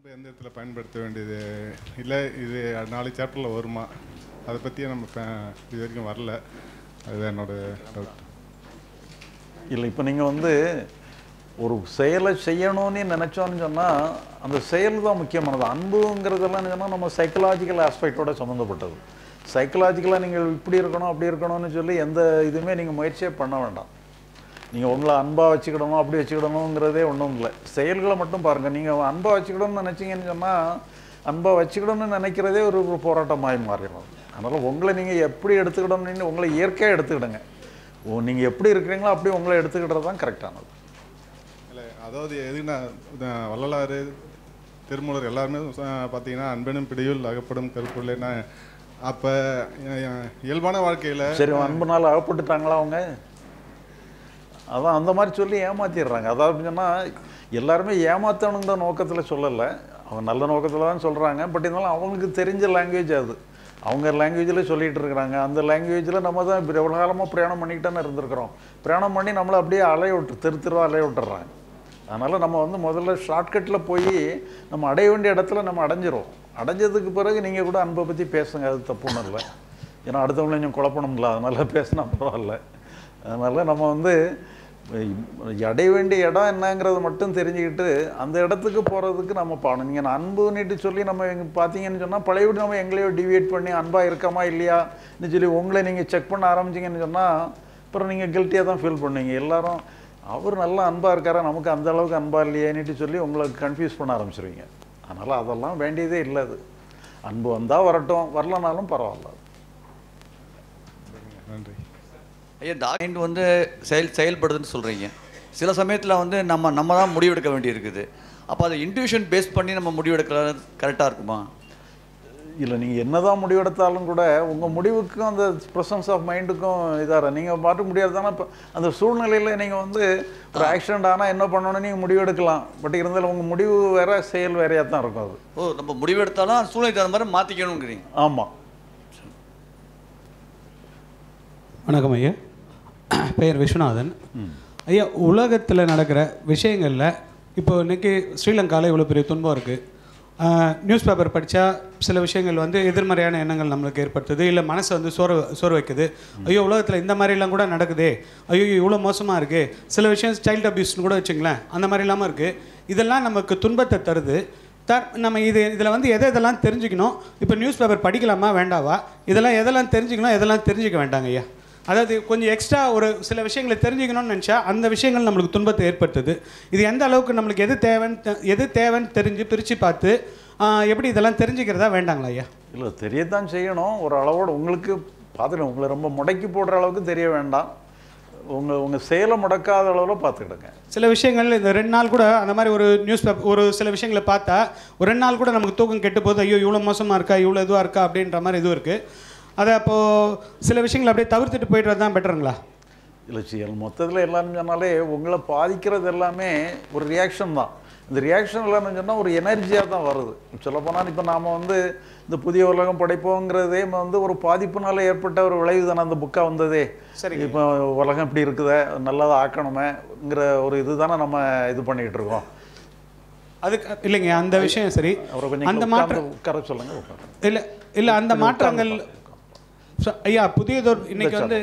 அன்பு எந்த இடத்துல பயன்படுத்த வேண்டியது இல்லை, இது 4 சாப்டரில் வருமா, அதை பற்றியே நம்ம இது வரைக்கும் வரல. அதுதான் என்னோட டவுட். இல்லை, இப்போ நீங்கள் வந்து ஒரு செயலை செய்யணும்னு நினச்சோன்னு சொன்னால் அந்த செயல் தான் முக்கியமானது. அன்புங்கிறதெல்லாம் சொன்னால் நம்ம சைக்கலாஜிக்கல் ஆஸ்பெக்டோட சம்மந்தப்பட்டது. சைக்கலாஜிக்கலாக நீங்கள் இப்படி இருக்கணும் அப்படி இருக்கணும்னு சொல்லி எந்த இதுவுமே நீங்கள் முயற்சியே பண்ண வேண்டாம். நீங்கள் உங்களை அன்பாக வச்சுக்கிடணும் அப்படி வச்சுக்கிடணுங்கிறதே ஒன்றும் இல்லை. செயல்களை மட்டும் பாருங்கள். நீங்கள் அன்பாக வச்சுக்கிடணும்னு நினச்சிங்கன்னு சொன்னால் அன்பாக வச்சுக்கிடணும்னு நினைக்கிறதே ஒரு போராட்டமாகி மாறிடும். அதனால் உங்களை நீங்கள் எப்படி எடுத்துக்கிடணும்னு உங்களை இயற்கையாக எடுத்துக்கிடுங்க. நீங்கள் எப்படி இருக்கிறீங்களோ அப்படி உங்களை எடுத்துக்கிட்டது தான் கரெக்டானது. இல்லை, அதாவது எதுக்குன்னா வள்ளலார், திருமூலர் எல்லாருமே பார்த்தீங்கன்னா அன்பெனும் பிடியுள் அகப்படும் கருப்புள்ளேன்னா, அப்போ இயல்பான வாழ்க்கையில் சரி அன்புனால அகப்பட்டுட்டாங்களா அவங்க? அதான் அந்த மாதிரி சொல்லி ஏமாற்றிடுறாங்க. அதாவது சொன்னால் எல்லாருமே ஏமாற்றணுங்கிற நோக்கத்தில் சொல்லலை, அவங்க நல்ல நோக்கத்தில் தான் சொல்கிறாங்க. பட் இருந்தாலும் அவங்களுக்கு தெரிஞ்ச லாங்குவேஜ் அது, அவங்க லாங்குவேஜில் சொல்லிகிட்டு இருக்கிறாங்க. அந்த லாங்குவேஜில் நம்ம தான் எவ்வளோ காலமாக பிரயாணம் பண்ணிக்கிட்டானே இருந்திருக்கிறோம். பிரயாணம் பண்ணி நம்மளை அப்படியே அலைய விட்டு தெருவாக அலைய விட்டுறாங்க. அதனால் நம்ம வந்து முதல்ல ஷார்ட்கட்டில் போய் நம்ம அடைய வேண்டிய இடத்துல நம்ம அடைஞ்சிரும். அடைஞ்சதுக்கு பிறகு நீங்கள் கூட அன்பை பற்றி பேசுங்க, அது தப்பு ஒன்றும் இல்லை. ஏன்னா அடுத்தவங்களை கொஞ்சம் குழப்பணும்ல, அதனால் பேசினா பரவாயில்ல. அதனால் நம்ம வந்து அடைய வேண்டிய இடம் என்னங்கிறது மட்டும் தெரிஞ்சுக்கிட்டு அந்த இடத்துக்கு போகிறதுக்கு நம்ம பாடணும். நீங்கள் அன்புன்னுட்டு சொல்லி நம்ம பார்த்தீங்கன்னு சொன்னால் பழையபடி நம்ம எங்களையோ டிவியேட் பண்ணி அன்பாக இருக்கமா இல்லையான்னு சொல்லி உங்களை நீங்கள் செக் பண்ண ஆரம்பிச்சிங்கன்னு சொன்னால் அப்புறம் நீங்கள் கில்ட்டியாக தான் ஃபீல் பண்ணுவீங்க. எல்லாரும் அவர் நல்லா அன்பாக இருக்காரா, நமக்கு அந்த அளவுக்கு அன்பாக இல்லையேன்னுட்டு சொல்லி உங்களுக்கு கன்ஃபியூஸ் பண்ண ஆரம்பிச்சிருவீங்க. அதனால் அதெல்லாம் வேண்டியதே இல்லை. அது அன்பு வந்தால் வரட்டும், வரலனாலும் பரவாயில்ல. நன்றி ஐயா. டாக்டர் வந்து செயல்படுதுன்னு சொல்கிறீங்க. சில சமயத்தில் வந்து நம்ம தான் முடிவெடுக்க வேண்டியிருக்குது. அப்போ அதை இன்ட்யூஷன் பேஸ் பண்ணி நம்ம முடிவெடுக்கிறது கரெக்டாக இருக்குமா? இல்லை, நீங்கள் என்ன தான் முடிவெடுத்தாலும் கூட உங்கள் முடிவுக்கும் அந்த ப்ரெசன்ஸ் ஆஃப் மைண்டுக்கும் இதாக நீங்கள் பாட்டு முடியாதுதானே. இப்போ அந்த சூழ்நிலையில் நீங்கள் வந்து ஒரு ஆக்சிடென்ட் ஆனால் என்ன பண்ணணும்னு நீங்கள் முடிவெடுக்கலாம். பட் இருந்தாலும் உங்கள் முடிவு வேறு செயல் வேறையாக தான் இருக்கும். அது நம்ம முடிவெடுத்தாலும் சூழ்நிலைக்கு தகுந்த மாதிரி மாற்றிக்கணுங்கிறீங்க. ஆமாம். வணக்கம் ஐயா, பெயர் விஸ்வநாதன். ஐயா, உலகத்தில் நடக்கிற விஷயங்களில் இப்போ இன்றைக்கி ஸ்ரீலங்காவில் இவ்வளோ பெரிய துன்பம் இருக்குது. நியூஸ் பேப்பர் படித்தா சில விஷயங்கள் வந்து எதிர்மறையான எண்ணங்கள் நம்மளுக்கு ஏற்படுத்துது, இல்லை மனசை வந்து சோறு வைக்குது. ஐயோ, உலகத்தில் இந்த மாதிரிலாம் கூட நடக்குது, ஐயோ இவ்வளோ மோசமாக இருக்குது. சில விஷயம் சைல்டு அப்யூஸ்னு கூட வச்சுங்களேன், அந்த மாதிரி இல்லாமல் இருக்குது. இதெல்லாம் நமக்கு துன்பத்தை தருது. நம்ம இதில் வந்து எதெல்லாம் தெரிஞ்சுக்கணும்? இப்போ நியூஸ் பேப்பர் படிக்கலாமா வேண்டாவா? எதெல்லாம் தெரிஞ்சுக்கணும், எதெல்லாம் தெரிஞ்சுக்க வேண்டாங்க ஐயா? அதாவது கொஞ்சம் எக்ஸ்ட்ரா ஒரு சில விஷயங்களை தெரிஞ்சுக்கணும்னு நினச்சா அந்த விஷயங்கள் நம்மளுக்கு துன்பத்தை ஏற்படுத்துது. இது எந்த அளவுக்கு நம்மளுக்கு எது தேவைன்னு தெரிஞ்சு பிரித்து பார்த்து எப்படி இதெல்லாம் தெரிஞ்சுக்கிறதா வேண்டாங்களா ஐயா? இல்லை, தெரியத்தான் செய்யணும் ஒரு அளவோடு. உங்களுக்கு பார்த்துக்கணும், உங்களை ரொம்ப முடக்கி போடுற அளவுக்கு தெரிய வேண்டாம். உங்கள் செயலை முடக்காத அளவில் பார்த்துக்கிடுங்க. சில விஷயங்கள் இந்த 2 நாள் கூட அந்த மாதிரி ஒரு நியூஸ் பேப்பர் ஒரு சில விஷயங்களை பார்த்தா ஒரு 2 நாள் கூட நமக்கு தூக்கம் கெட்டு போகுது. ஐயோ இவ்வளோ மோசமாக இருக்கா, இவ்வளோ இதுவாக இருக்கா அப்படின்ற மாதிரி இதுவும் இருக்குது. அதை அப்போது சில விஷயங்களை அப்படியே தவிர்த்துட்டு போய்ட்டு தான் பெட்டருங்களா? இல்லை, மொத்தத்தில் எல்லாரும் சொன்னாலே உங்களை பாதிக்கிறது எல்லாமே ஒரு ரியாக்ஷன் தான். இந்த ரியாக்ஷன் எல்லாம்னு சொன்னால் ஒரு எனர்ஜியாக தான் வருது. சொல்லப்போனால் இப்போ நாம் வந்து இந்த புதிய உலகம் படைப்போங்கிறதே வந்து ஒரு பாதிப்புனால ஏற்பட்ட ஒரு விளைவு தானே அந்த புக்காக வந்ததே. சரி, இப்போ உலகம் இப்படி இருக்குதே, நல்லதாக ஆக்கணுமேங்கிற ஒரு இது தானே நம்ம இது பண்ணிகிட்டு இருக்கோம். அதுக்கு இல்லைங்க அந்த விஷயம் சரி. அப்புறம் கொஞ்சம் அந்த மாற்றம் உட்கார சொல்லுங்க. இல்லை அந்த மாற்றங்கள் ஐயா புதியதொரு இன்னைக்கு வந்து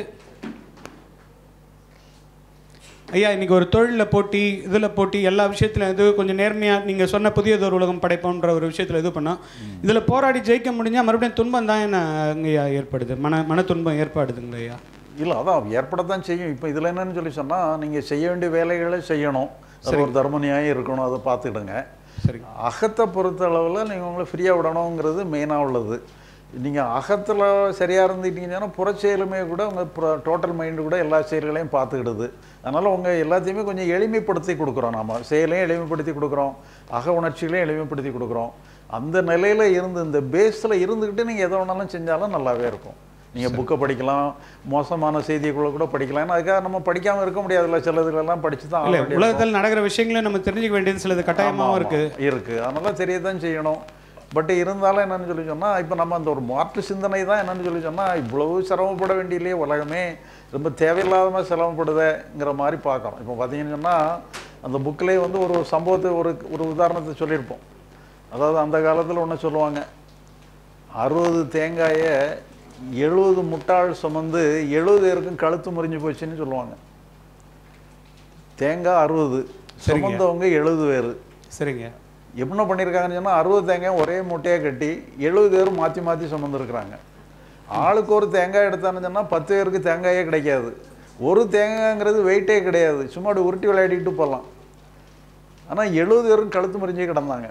ஐயா இன்னைக்கு ஒரு தொழிலில் போட்டி, இதில் போட்டி, எல்லா விஷயத்துலையும் இது கொஞ்சம் நேர்மையாக நீங்கள் சொன்ன புதியதொரு உலகம் படைப்போன்ற ஒரு விஷயத்தில் இது பண்ணோம். இதில் போராடி ஜெயிக்க முடிஞ்சால் மறுபடியும் துன்பம் தான் என்ன ஐயா ஏற்படுது, மன துன்பம் ஏற்படுதுங்க ஐயா? இல்லை, அதான் ஏற்படத்தான் செய்யும். இப்போ இதில் என்னன்னு சொல்லி சொன்னால் நீங்கள் செய்ய வேண்டிய வேலைகளை செய்யணும். அது ஒரு தர்ம நியாயம் இருக்கணும், அதை பார்த்துக்கிடுங்க. சரி, அகத்தை பொறுத்த அளவில் நீங்கள் உங்களை ஃப்ரீயாக விடணுங்கிறது மெயினாக உள்ளது. நீங்கள் அகத்தில் சரியாக இருந்துக்கிட்டீங்கன்னா புறச்செயலுமே கூட உங்கள் டோட்டல் மைண்டு கூட எல்லா செயல்களையும் பார்த்துக்கிடுது. அதனால் உங்கள் எல்லாத்தையுமே கொஞ்சம் எளிமைப்படுத்தி கொடுக்குறோம். நம்ம செயலையும் எளிமைப்படுத்தி கொடுக்குறோம், அக உணர்ச்சிகளையும் எளிமைப்படுத்தி கொடுக்குறோம். அந்த நிலையில் இருந்து இந்த பேஸில் இருந்துக்கிட்டு நீங்கள் எதை வேணாலும் செஞ்சாலும் நல்லாவே இருக்கும். நீங்கள் புக்கை படிக்கலாம், மோசமான செய்திகளை கூட படிக்கலாம். ஏன்னா அதுக்காக நம்ம படிக்காமல் இருக்க முடியாதுல்ல, சிலதுகளெல்லாம் படித்து தான் இல்லை உலகத்தில் நடக்கிற விஷயங்களும் நம்ம தெரிஞ்சுக்க வேண்டியது சிலது கட்டாயமாகவும் இருக்குது. அதனால் தெரியத்தான் செய்யணும். பட் இருந்தாலும் என்னென்னு சொல்லி சொன்னால் இப்போ நம்ம அந்த ஒரு மாற்று சிந்தனை தான் என்னென்னு சொல்லி சொன்னால் இவ்வளவு சிரமப்பட வேண்டியிலே உலகமே ரொம்ப தேவையில்லாத சிரமப்படுதுங்கிற மாதிரி பார்க்குறோம். இப்போ பார்த்தீங்கன்னு சொன்னால் அந்த புக்கிலே வந்து ஒரு சம்பவத்தை ஒரு உதாரணத்தை சொல்லியிருப்போம். அதாவது அந்த காலத்தில் ஒன்று சொல்லுவாங்க, 60 தேங்காயை 70 முட்டாள் சுமந்து 70 பேருக்கும் கழுத்து முறிஞ்சு போச்சுன்னு சொல்லுவாங்க. தேங்காய் 60, சுமந்தவங்க 70 பேர். சரிங்க. என்ன பண்ணியிருக்காங்கன்னு சொன்னால் 60 தேங்காய் ஒரே மூட்டையாக கட்டி 70 பேரும் மாற்றி மாற்றி சுமந்துருக்குறாங்க. ஆளுக்கு ஒரு தேங்காய் எடுத்தான்னு சொன்னால் 10 பேருக்கு தேங்காயே கிடைக்காது. ஒரு தேங்காய்ங்கிறது வெயிட்டே கிடையாது, சும்மா அப்படி உருட்டி விளையாடிட்டு போகலாம். ஆனால் 70 பேரும் கழுத்து முறிஞ்சே கிடந்தாங்க.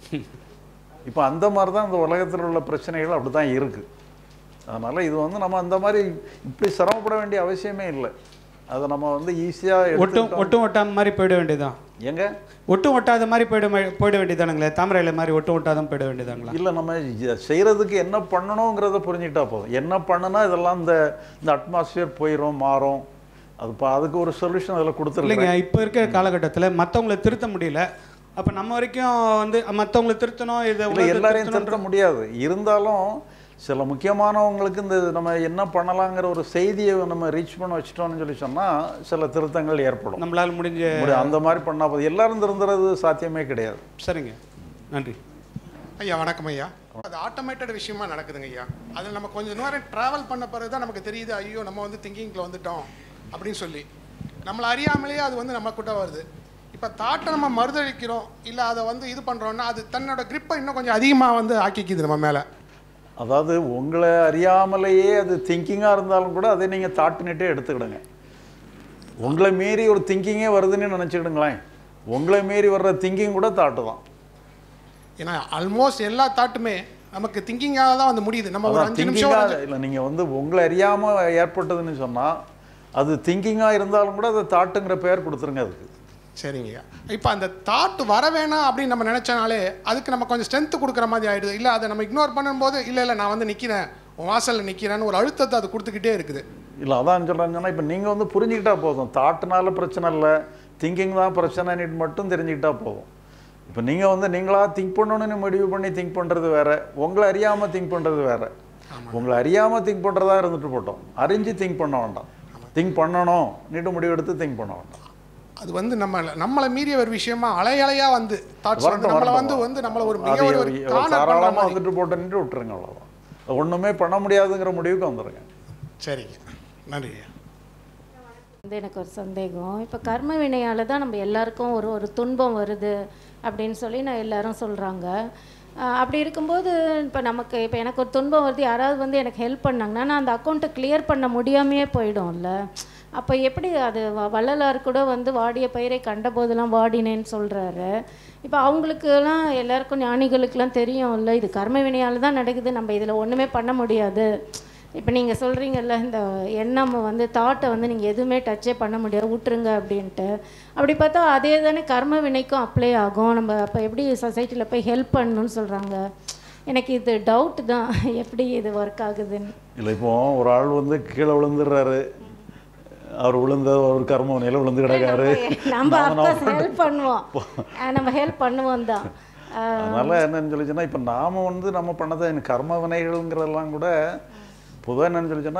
இப்போ அந்த மாதிரி தான் இந்த உலகத்தில் உள்ள பிரச்சனைகள் அப்படி தான் இருக்குது. அதனால் இது வந்து நம்ம அந்த மாதிரி இப்படி சிரமப்பட வேண்டிய அவசியமே இல்லை. அதை நம்ம வந்து ஈஸியாக ஒட்டும் ஒட்டாத மாதிரி போயிட வேண்டியதான். எங்க ஒட்டும் ஒட்டாத மாதிரி போயிட வேண்டியதானுங்களே, தாமரையில மாதிரி ஒட்டும் ஒட்டாதான் போயிட வேண்டியதாங்களா? இல்லை, நம்ம செய்கிறதுக்கு என்ன பண்ணணுங்கிறத புரிஞ்சுக்கிட்டா போதும். என்ன பண்ணுனா இதெல்லாம் இந்த அட்மாஸ்பியர் போயிடும், மாறும். அதுக்கு ஒரு சொல்யூஷன் அதில் கொடுத்துருங்க. இல்லைங்க, இப்போ இருக்கிற காலகட்டத்தில் மற்றவங்களை திருத்த முடியல. அப்போ நம்ம வரைக்கும் வந்து மற்றவங்களை திருத்தணும், இதை எல்லாரையும் திருத்த முடியாது. இருந்தாலும் சில முக்கியமானவங்களுக்கு இந்த நம்ம என்ன பண்ணலாங்கிற ஒரு செய்தியை நம்ம ரீச் பண்ண வச்சுட்டோம்னு சொல்லி சொன்னால் சில திருத்தங்கள் ஏற்படும். நம்மளால் முடிஞ்ச அந்த மாதிரி பண்ணால் போதும். எல்லாரும் திருந்துறது சாத்தியமே கிடையாது. சரிங்க, நன்றி ஐயா. வணக்கம் ஐயா. அது ஆட்டோமேட்டட் விஷயமா நடக்குதுங்க ஐயா. அதில் நம்ம கொஞ்சம் நேரம் ட்ராவல் பண்ண பிறகு தான் நமக்கு தெரியுது, ஐயோ நம்ம வந்து திங்கிங்கில் வந்துட்டோம் அப்படின்னு சொல்லி. நம்மளை அறியாமலேயே அது வந்து நம்ம கிட்ட வருது. இப்போ தாட்டை நம்ம மறுதளிக்கிறோம், இல்லை அதை வந்து இது பண்ணுறோன்னா அது தன்னோட கிரிப்பை இன்னும் கொஞ்சம் அதிகமாக வந்து ஆக்கிக்குது நம்ம மேலே. அதாவது உங்களை அறியாமலேயே அது திங்கிங்காக இருந்தாலும் கூட அதை நீங்கள் தாட்டுனிட்டே எடுத்துக்கிடுங்க. உங்களை மீறி ஒரு திங்கிங்கே வருதுன்னு நினச்சிக்கிடுங்களேன். உங்களை மீறி வர்ற திங்கிங் கூட தாட்டு தான். ஏன்னா ஆல்மோஸ்ட் எல்லா தாட்டுமே நமக்கு திங்கிங்காக தான் வந்து முடியுது. நம்ம ஒரு 5 நிமிஷம் இல்லை, நீங்கள் வந்து உங்களை அறியாமல் ஏற்பட்டதுன்னு சொன்னால் அது திங்கிங்காக இருந்தாலும் கூட அதை தாட்டுங்கிற பெயர் கொடுத்துருங்க அதுக்கு. சரிங்கய்யா. இப்போ அந்த தாட் வர வேணாம் அப்படின்னு நம்ம நினச்சனாலே அதுக்கு நம்ம கொஞ்சம் ஸ்ட்ரென்த்து கொடுக்குற மாதிரி ஆகிடுது. இல்லை அதை நம்ம இக்னோர் பண்ணும்போது இல்லை நான் வந்து நிற்கிறேன், உன் வாசலில் நிற்கிறேன்னு ஒரு அழுத்தத்தை அது கொடுத்துக்கிட்டே இருக்குது. இல்லை, அதான் சொல்கிறாங்கன்னா இப்போ நீங்கள் வந்து புரிஞ்சுக்கிட்டா போதும். தாட்டுனால பிரச்சனை இல்லை, திங்கிங் தான் பிரச்சனைன்னு மட்டும் தெரிஞ்சுக்கிட்டா போதும். இப்போ நீங்கள் வந்து நீங்களாக திங்க் பண்ணணும்னு முடிவு பண்ணி திங்க் பண்ணுறது வேறு, உங்களை அறியாமல் திங்க் பண்ணுறது வேறு. உங்களை அறியாமல் திங்க் பண்ணுறதா இருந்துட்டு போட்டோம், அறிஞ்சு திங்க் பண்ண வேண்டாம். திங்க் பண்ணணும் நீட்டு முடிவு எடுத்து திங்க் பண்ண வேண்டாம். அது வந்து நம்மளை மீறிய ஒரு விஷயமா அலையலையா வந்து தாட்ஸ் வந்து நம்மளை ஒரு மிக ஒரு தாராளமாக வந்துட்டு போட்டேன்ட்டு விட்டுருங்க, அவ்வளோதான். ஒன்றுமே பண்ண முடியாதுங்கிற முடிவுக்கு வந்துடுங்க. சரிங்க, நன்றி. வந்து எனக்கு ஒரு சந்தேகம். இப்போ கர்ம வினையால் தான் நம்ம எல்லாருக்கும் ஒரு துன்பம் வருது அப்படின்னு சொல்லி எல்லாரும் சொல்கிறாங்க. அப்படி இருக்கும்போது இப்போ எனக்கு ஒரு துன்பம் வருது, யாராவது வந்து எனக்கு ஹெல்ப் பண்ணாங்கன்னா நான் அந்த அக்கௌண்ட்டை கிளியர் பண்ண முடியாமையே போயிடும்ல. அப்போ எப்படி அது வள்ளலார் கூட வந்து வாடிய பயிரை கண்டபோதெல்லாம் வாடினேன்னு சொல்கிறாரு. இப்போ அவங்களுக்குலாம் எல்லாருக்கும் ஞானிகளுக்கெல்லாம் தெரியும்ல, இது கர்ம வினையால் தான் நடக்குது, நம்ம இதில் ஒன்றுமே பண்ண முடியாது. இப்போ நீங்கள் சொல்கிறீங்கல்ல, இந்த எண்ணம் வந்து தாட்டை வந்து நீங்கள் எதுவுமே டச்சே பண்ண முடியாது, விட்டுருங்க அப்படின்ட்டு. அப்படி பார்த்தா அதே தானே கர்ம வினைக்கும் அப்ளை ஆகும். நம்ம அப்போ எப்படி சொசைட்டியில் போய் ஹெல்ப் பண்ணணும்னு சொல்கிறாங்க. எனக்கு இது டவுட் தான், எப்படி இது ஒர்க் ஆகுதுன்னு. இல்லை, இப்போ ஒரு ஆள் வந்து கீழே விழுந்துடுறாரு, அவர் விழுந்த ஒரு கர்ம வினையில் விழுந்து கிடக்காரு. நம்ம ஹெல்ப் பண்ணுவோம், நம்ம ஹெல்ப் பண்ணுவோம் தான். அதனால் என்னன்னு சொல்லிச்சுன்னா, இப்போ நாம் வந்து நம்ம பண்ணதை கர்ம வினைகள்ங்கிறதெல்லாம் கூட பொதுவாக என்னென்னு சொல்லிச்சோன்னா,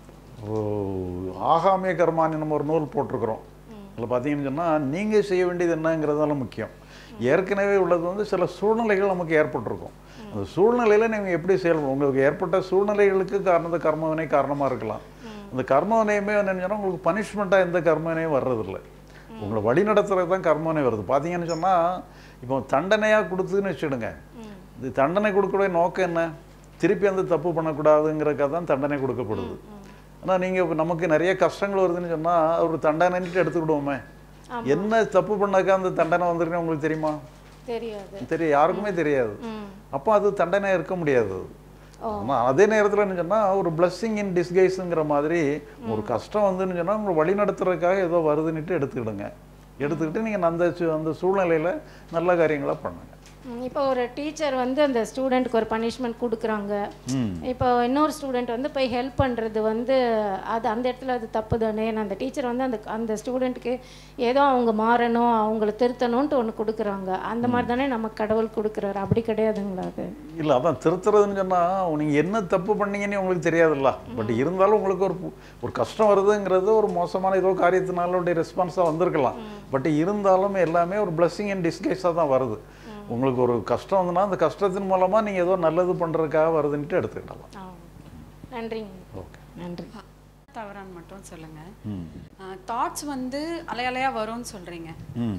ஆகாமிய கர்மான்னு நம்ம ஒரு நூல் போட்டிருக்கிறோம். அதில் பார்த்தீங்கன்னு சொன்னால் நீங்கள் செய்ய வேண்டியது என்னங்கிறதால முக்கியம். ஏற்கனவே உள்ளது வந்து சில சூழ்நிலைகள் நமக்கு ஏற்பட்டிருக்கும். அந்த சூழ்நிலையில் நீங்கள் எப்படி செயல்படும், உங்களுக்கு ஏற்பட்ட சூழ்நிலைகளுக்கு கர்ம வினை காரணமாக இருக்கலாம். அந்த கர்ம வினையுமே என்னென்னு சொன்னால் உங்களுக்கு பனிஷ்மெண்ட்டாக எந்த கர்ம வினையும் வர்றதில்லை, உங்களை வழி நடத்துறது தான் கர்ம வினை வருது. பார்த்தீங்கன்னு சொன்னால் இப்போ தண்டனையாக கொடுத்துன்னு வச்சுடுங்க. இது தண்டனை கொடுக்கக்கூடிய நோக்கம் என்ன, திருப்பி அந்த தப்பு பண்ணக்கூடாதுங்கிறக்காக தான் தண்டனை கொடுக்கப்படுது. ஆனால் நீங்கள் இப்போ நமக்கு நிறைய கஷ்டங்கள் வருதுன்னு சொன்னால் ஒரு தண்டனைன்ட்டு எடுத்துக்கிடுவோமே, என்ன தப்பு பண்ணாக்கா அந்த தண்டனை வந்துருக்குன்னு உங்களுக்கு தெரியுமா? தெரியும், யாருக்குமே தெரியாது. அப்போ அது தண்டனை இருக்க முடியாது. ஆனால் அதே நேரத்தில் என்ன சொன்னால் ஒரு பிளஸ்ஸிங் இன் டிஸ்கைஸுங்கிற மாதிரி ஒரு கஷ்டம் வந்துன்னு சொன்னால் உங்களை வழி நடத்துறதுக்காக ஏதோ வருதுன்னுட்டு எடுத்துக்கிட்டு நீங்கள் அந்த சூழ்நிலையில் நல்ல காரியங்களாக பண்ணுங்க. இப்போ ஒரு டீச்சர் வந்து அந்த ஸ்டூடெண்ட்டுக்கு ஒரு பனிஷ்மெண்ட் கொடுக்குறாங்க. இப்போ இன்னொரு ஸ்டூடெண்ட் வந்து போய் ஹெல்ப் பண்ணுறது வந்து அது அந்த இடத்துல அது தப்பு தானே. அந்த டீச்சர் வந்து அந்த ஸ்டூடெண்ட்டுக்கு ஏதோ அவங்க மாறணும், அவங்கள திருத்தணும்ன்ட்டு ஒன்று கொடுக்குறாங்க. அந்த மாதிரி தானே நமக்கு கடவுள் கொடுக்குறாரு, அப்படி கிடையாதுங்களா? அது இல்லை, அதான் திருத்துறதுன்னு சொன்னால் நீங்கள் என்ன தப்பு பண்ணீங்கன்னு உங்களுக்கு தெரியாதுல்ல. பட் இருந்தாலும் உங்களுக்கு ஒரு கஷ்டம் வருதுங்கிறது ஒரு மோசமான ஏதோ காரியத்தினால ரெஸ்பான்ஸாக வந்திருக்கலாம். பட் இருந்தாலும் எல்லாமே ஒரு பிளஸ்ஸிங் அண்ட் டிஸ்கைஸாக தான் வருது. உங்களுக்கு ஒரு கஷ்டம் வந்துன்னா அந்த கஷ்டத்தின் மூலமாக நீங்கள் ஏதோ நல்லது பண்ணுறதுக்காக வருதுன்ட்டு எடுத்துக்கிடலாம். நன்றிங்க. ஓகே, நன்றி. தவறான்னு மட்டும் சொல்லுங்க. தாட்ஸ் வந்து அலையலையா வரும்னு சொல்றீங்க.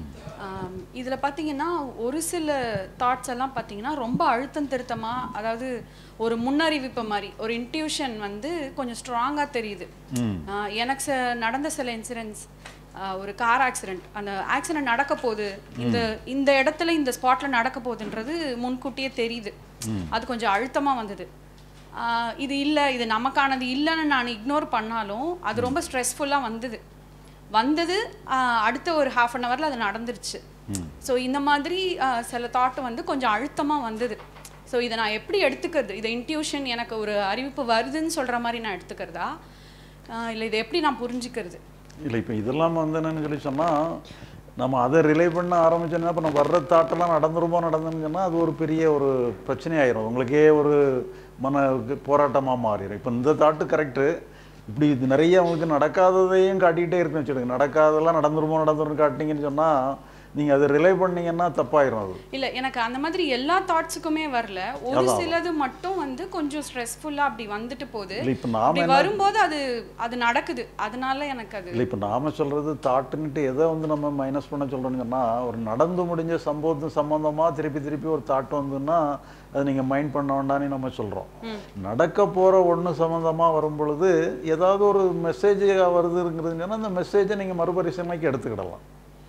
இதுல பாத்தீங்கன்னா ஒரு சில தாட்ஸ் எல்லாம் பாத்தீங்கன்னா ரொம்ப அழுத்தம் திருத்தமா, அதாவது ஒரு முன்னறிவிப்பு மாதிரி, ஒரு இன்ட்யூஷன் வந்து கொஞ்சம் ஸ்ட்ராங்கா தெரியுது. எனக்கு நடந்த சில இன்சிடென்ட்ஸ், ஒரு கார் ஆக்சிடென்ட், அந்த ஆக்சிடென்ட் நடக்க போகுது, இந்த இடத்துல இந்த ஸ்பாட்ல நடக்க போகுதுன்றது முன்கூட்டியே தெரியுது. அது கொஞ்சம் அழுத்தமா வந்தது. இது இல்லை, இது நமக்கானது இல்லைன்னு நான் இக்னோர் பண்ணாலும் அது ரொம்ப ஸ்ட்ரெஸ்ஃபுல்லாக வந்தது. அடுத்த ஒரு ½ அன் ஹவரில் அது நடந்துருச்சு. ஸோ இந்த மாதிரி சில தாட்டு வந்து கொஞ்சம் அழுத்தமாக வந்தது. ஸோ இதை நான் எப்படி எடுத்துக்கிறது? இதை இன்ட்யூஷன், எனக்கு ஒரு அறிவிப்பு வருதுன்னு சொல்கிற மாதிரி நான் எடுத்துக்கிறதா, இல்லை இதை எப்படி நான் புரிஞ்சுக்கிறது? இல்லை, இப்போ இதெல்லாம் வந்து என்னன்னு சொல்லி சொன்னால், நம்ம அதை ரிலே பண்ண ஆரம்பிச்சோன்னா இப்போ நம்ம வர்ற தாட்டெல்லாம் நடந்துருன்னு சொன்னால் அது ஒரு பெரிய ஒரு பிரச்சனையாயிரும். உங்களுக்கே ஒரு மன போராட்டமாக மாறிடும். இப்போ இந்த தாட்டு கரெக்டு, இப்படி இது நிறைய அவங்களுக்கு நடக்காததையும் காட்டிக்கிட்டே இருக்குன்னு வச்சுடுங்க. நடக்காதெல்லாம் நடந்துருன்னு காட்டினீங்கன்னு சொன்னால் நீங்கள் அதை ரிலே பண்ணீங்கன்னா தப்பாயிரும். அது இல்லை, எனக்கு அந்த மாதிரி எல்லா தாட்ஸுக்குமே வரல. ஒரு சிலது மட்டும் வந்து கொஞ்சம் ஸ்ட்ரெஸ்ஃபுல்லாக அப்படி வந்துட்டு போகுது. இப்போ நாம வரும்போது அது நடக்குது. அதனால எனக்கு அது இல்லை. இப்போ நாம சொல்கிறது தாட்டுன்னுட்டு எதை வந்து நம்ம மைனஸ் பண்ண சொல்கிறோன்னு சொன்னால், ஒரு நடந்து முடிஞ்ச சம்பவத்து சம்மந்தமாக திருப்பி ஒரு தாட்டு வந்துன்னா அது நீங்கள் மைண்ட் பண்ண வேண்டான்னு நம்ம சொல்கிறோம். நடக்க போகிற ஒன்று சம்மந்தமாக வரும் பொழுது ஏதாவது ஒரு மெசேஜ் வருதுங்கிறதுங்கன்னா அந்த மெசேஜை நீங்கள் மறுபரிசீலனைக்கு எடுத்துக்கிடலாம்.